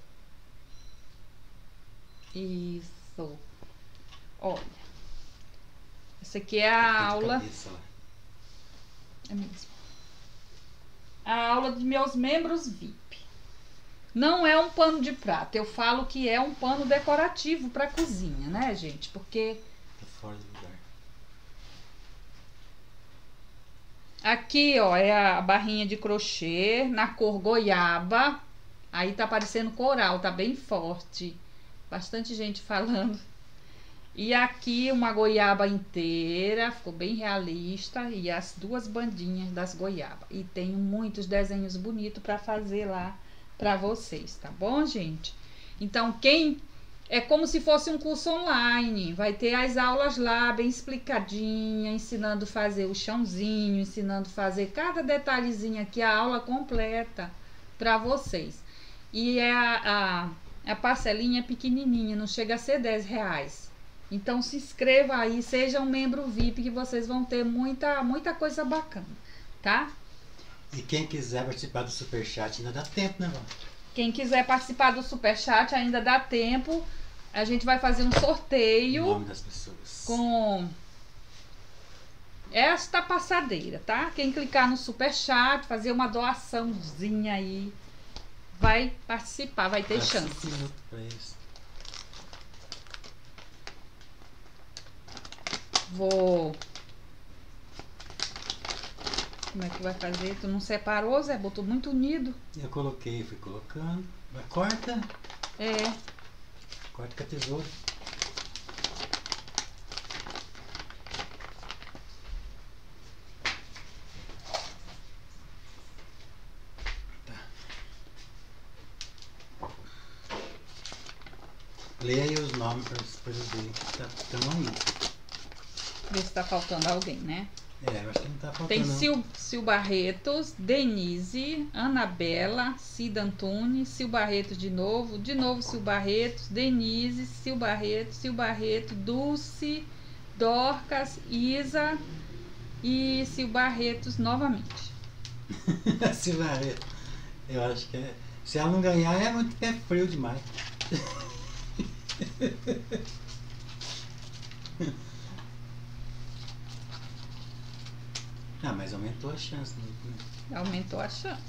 Isso. Olha. Essa aqui é a aula. É mesmo. A aula de meus membros VIP. Não é um pano de prata. Eu falo que é um pano decorativo para cozinha, né, gente? Porque tá fora do lugar. Aqui, ó, é a barrinha de crochê na cor goiaba. Aí tá parecendo coral, tá bem forte. Bastante gente falando. E aqui uma goiaba inteira, ficou bem realista, e as duas bandinhas das goiabas. E tenho muitos desenhos bonitos para fazer lá para vocês, tá bom, gente? Então, é como se fosse um curso online, vai ter as aulas lá bem explicadinha, ensinando a fazer o chãozinho, ensinando a fazer cada detalhezinho aqui, a aula completa para vocês. E a parcelinha é pequenininha, não chega a ser R$10. Então se inscreva aí, seja um membro VIP que vocês vão ter muita coisa bacana, tá? E quem quiser participar do Superchat ainda dá tempo, né, Val? Quem quiser participar do Superchat ainda dá tempo. A gente vai fazer um sorteio O nome das pessoas. com esta passadeira, tá? Quem clicar no Superchat, fazer uma doaçãozinha aí, vai participar, vai ter Dá chance. 5 minutos pra isso. Vou... Como é que vai fazer? Tu não separou, Zé? Botou muito unido. Eu coloquei, fui colocando. Mas corta. É. Corta com a tesoura. Tá. Leia aí os nomes para depois eu ver que estão aí. Ver se tá faltando alguém, né? É, eu acho que não tá faltando. Tem não. Sil Barretos, Denise, Anabela, Cida Antunes, Sil Barretos de novo Sil Barretos, Denise, Sil Barreto, Dulce, Dorcas, Isa e Sil Barretos novamente. Silvaria. Eu acho que é. Se ela não ganhar é muito pé frio demais. Ah, mas aumentou a chance, né? Aumentou a chance.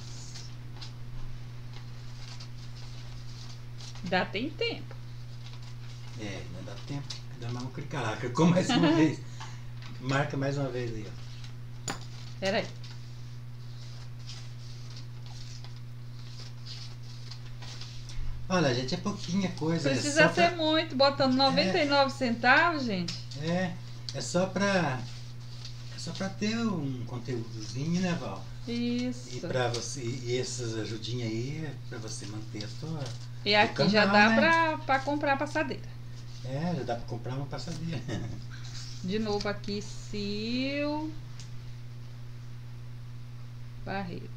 Tem tempo. É, não dá tempo. Dá mais um clicar lá. Clicou mais uma vez. Marca mais uma vez aí, ó. Pera aí. Olha, gente, é pouquinha coisa. Precisa é ser muito, botando 99 centavos, gente. É só pra ter um conteúdozinho, né, Val? Isso. E pra você, e essas ajudinhas aí é pra você manter a sua. E aqui canal, já dá né? pra comprar a passadeira. É, já dá pra comprar uma passadeira. De novo aqui, Sil Barretos.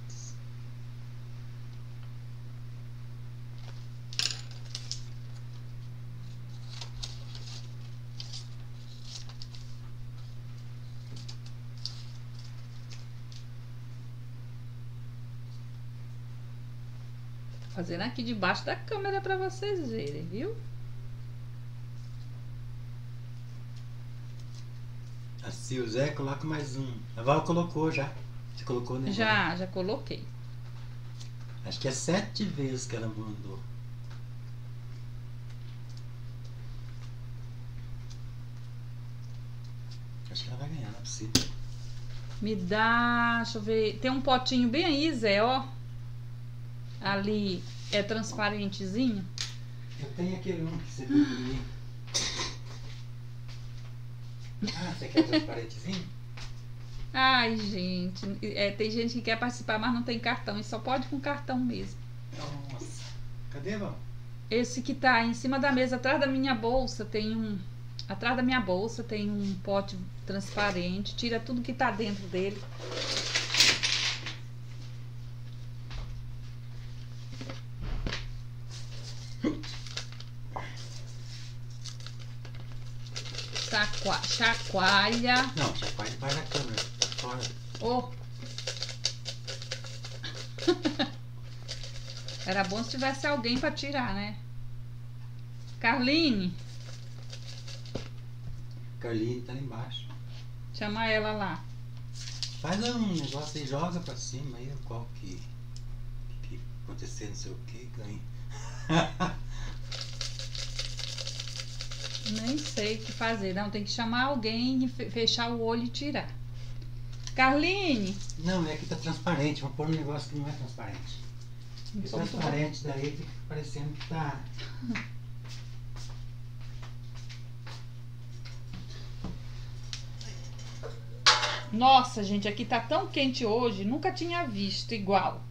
Fazendo aqui debaixo da câmera para vocês verem, viu? Assim, o Zé coloca mais um. A Val colocou já. Você colocou, né? Já coloquei. Acho que é 7 vezes que ela mandou. Acho que ela vai ganhar, não é possível. Me dá, deixa eu ver. Tem um potinho bem aí, Zé, ó. Ali é transparentezinho. Eu tenho aquele um que você viu ali. Ah, você quer transparentezinho? Ai, gente. Tem gente que quer participar, mas não tem cartão. E só pode com cartão mesmo. Nossa. Cadê, Val? Esse que tá em cima da mesa, atrás da minha bolsa, tem um. Atrás da minha bolsa tem um pote transparente. Tira tudo que tá dentro dele. Chacoalha. Não, chacoalha debaixo da câmera. Tá fora. Oh. Era bom se tivesse alguém para tirar, né? Carline, Carlinhos tá lá embaixo. chama ela lá. Faz um negócio aí, joga pra cima aí, qual que acontecer, não sei o que, ganha. Nem sei o que fazer. Não, tem que chamar alguém e fechar o olho e tirar. Carline. Não, é que tá transparente. Vamos pôr um negócio que não é transparente. Porque Então, transparente daí fica parecendo que tá. Nossa, gente, aqui tá tão quente hoje, nunca tinha visto igual.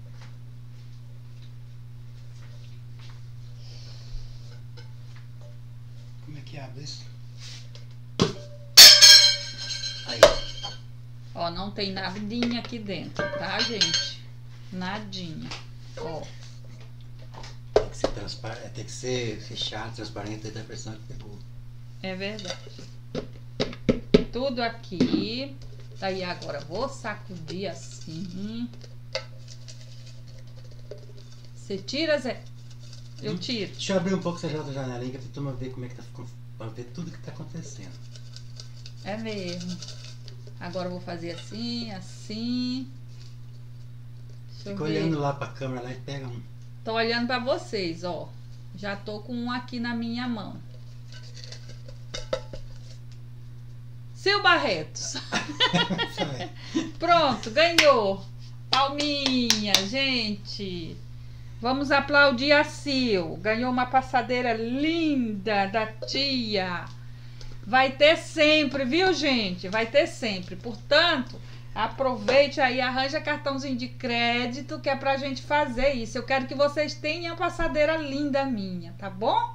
Como é que abre isso? Aí. Ó, não tem nadinha aqui dentro, tá, gente? Nadinha. Ó. Tem que ser transparente, tem que ser fechado, transparente, até a pressão que pegou. É verdade. Tudo aqui. Aí agora vou sacudir assim. Você tira, Zé? Eu tiro. Deixa eu abrir um pouco essa janelinha pra tu ver como é que tá ficando, pra ver tudo que tá acontecendo. É mesmo. Agora eu vou fazer assim, assim. Deixa eu Fica ver. olhando lá pra câmera lá e pega um. Tô olhando pra vocês, ó. Já tô com um aqui na minha mão. Sil Barretos. Isso é. Pronto, ganhou. Palminha, gente. Vamos aplaudir a Sil. Ganhou uma passadeira linda da tia. Vai ter sempre, viu, gente? Vai ter sempre. Portanto, aproveite aí, arranja cartãozinho de crédito que é pra gente fazer isso. Eu quero que vocês tenham a passadeira linda minha, tá bom?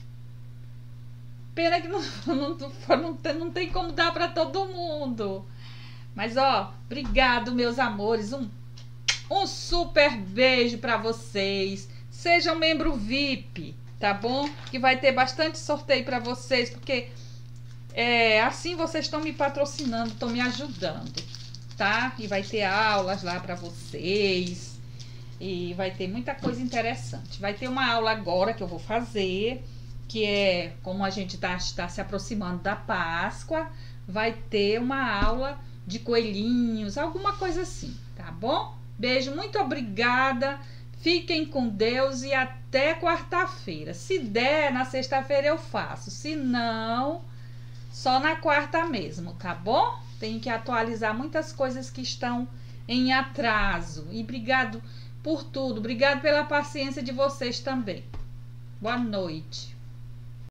Pena que não tem como dar pra todo mundo. Mas, ó, obrigado, meus amores. Um super beijo pra vocês. Sejam membro VIP, tá bom? Que vai ter bastante sorteio pra vocês, porque assim vocês estão me patrocinando, estão me ajudando, tá? E vai ter aulas lá pra vocês. E vai ter muita coisa interessante. Vai ter uma aula agora que eu vou fazer, que é como a gente tá se aproximando da Páscoa, vai ter uma aula de coelhinhos, alguma coisa assim, tá bom? Beijo, muito obrigada, fiquem com Deus e até quarta-feira. Se der, na sexta-feira eu faço, se não, só na quarta mesmo, tá bom? Tenho que atualizar muitas coisas que estão em atraso. E obrigado por tudo, obrigado pela paciência de vocês também. Boa noite.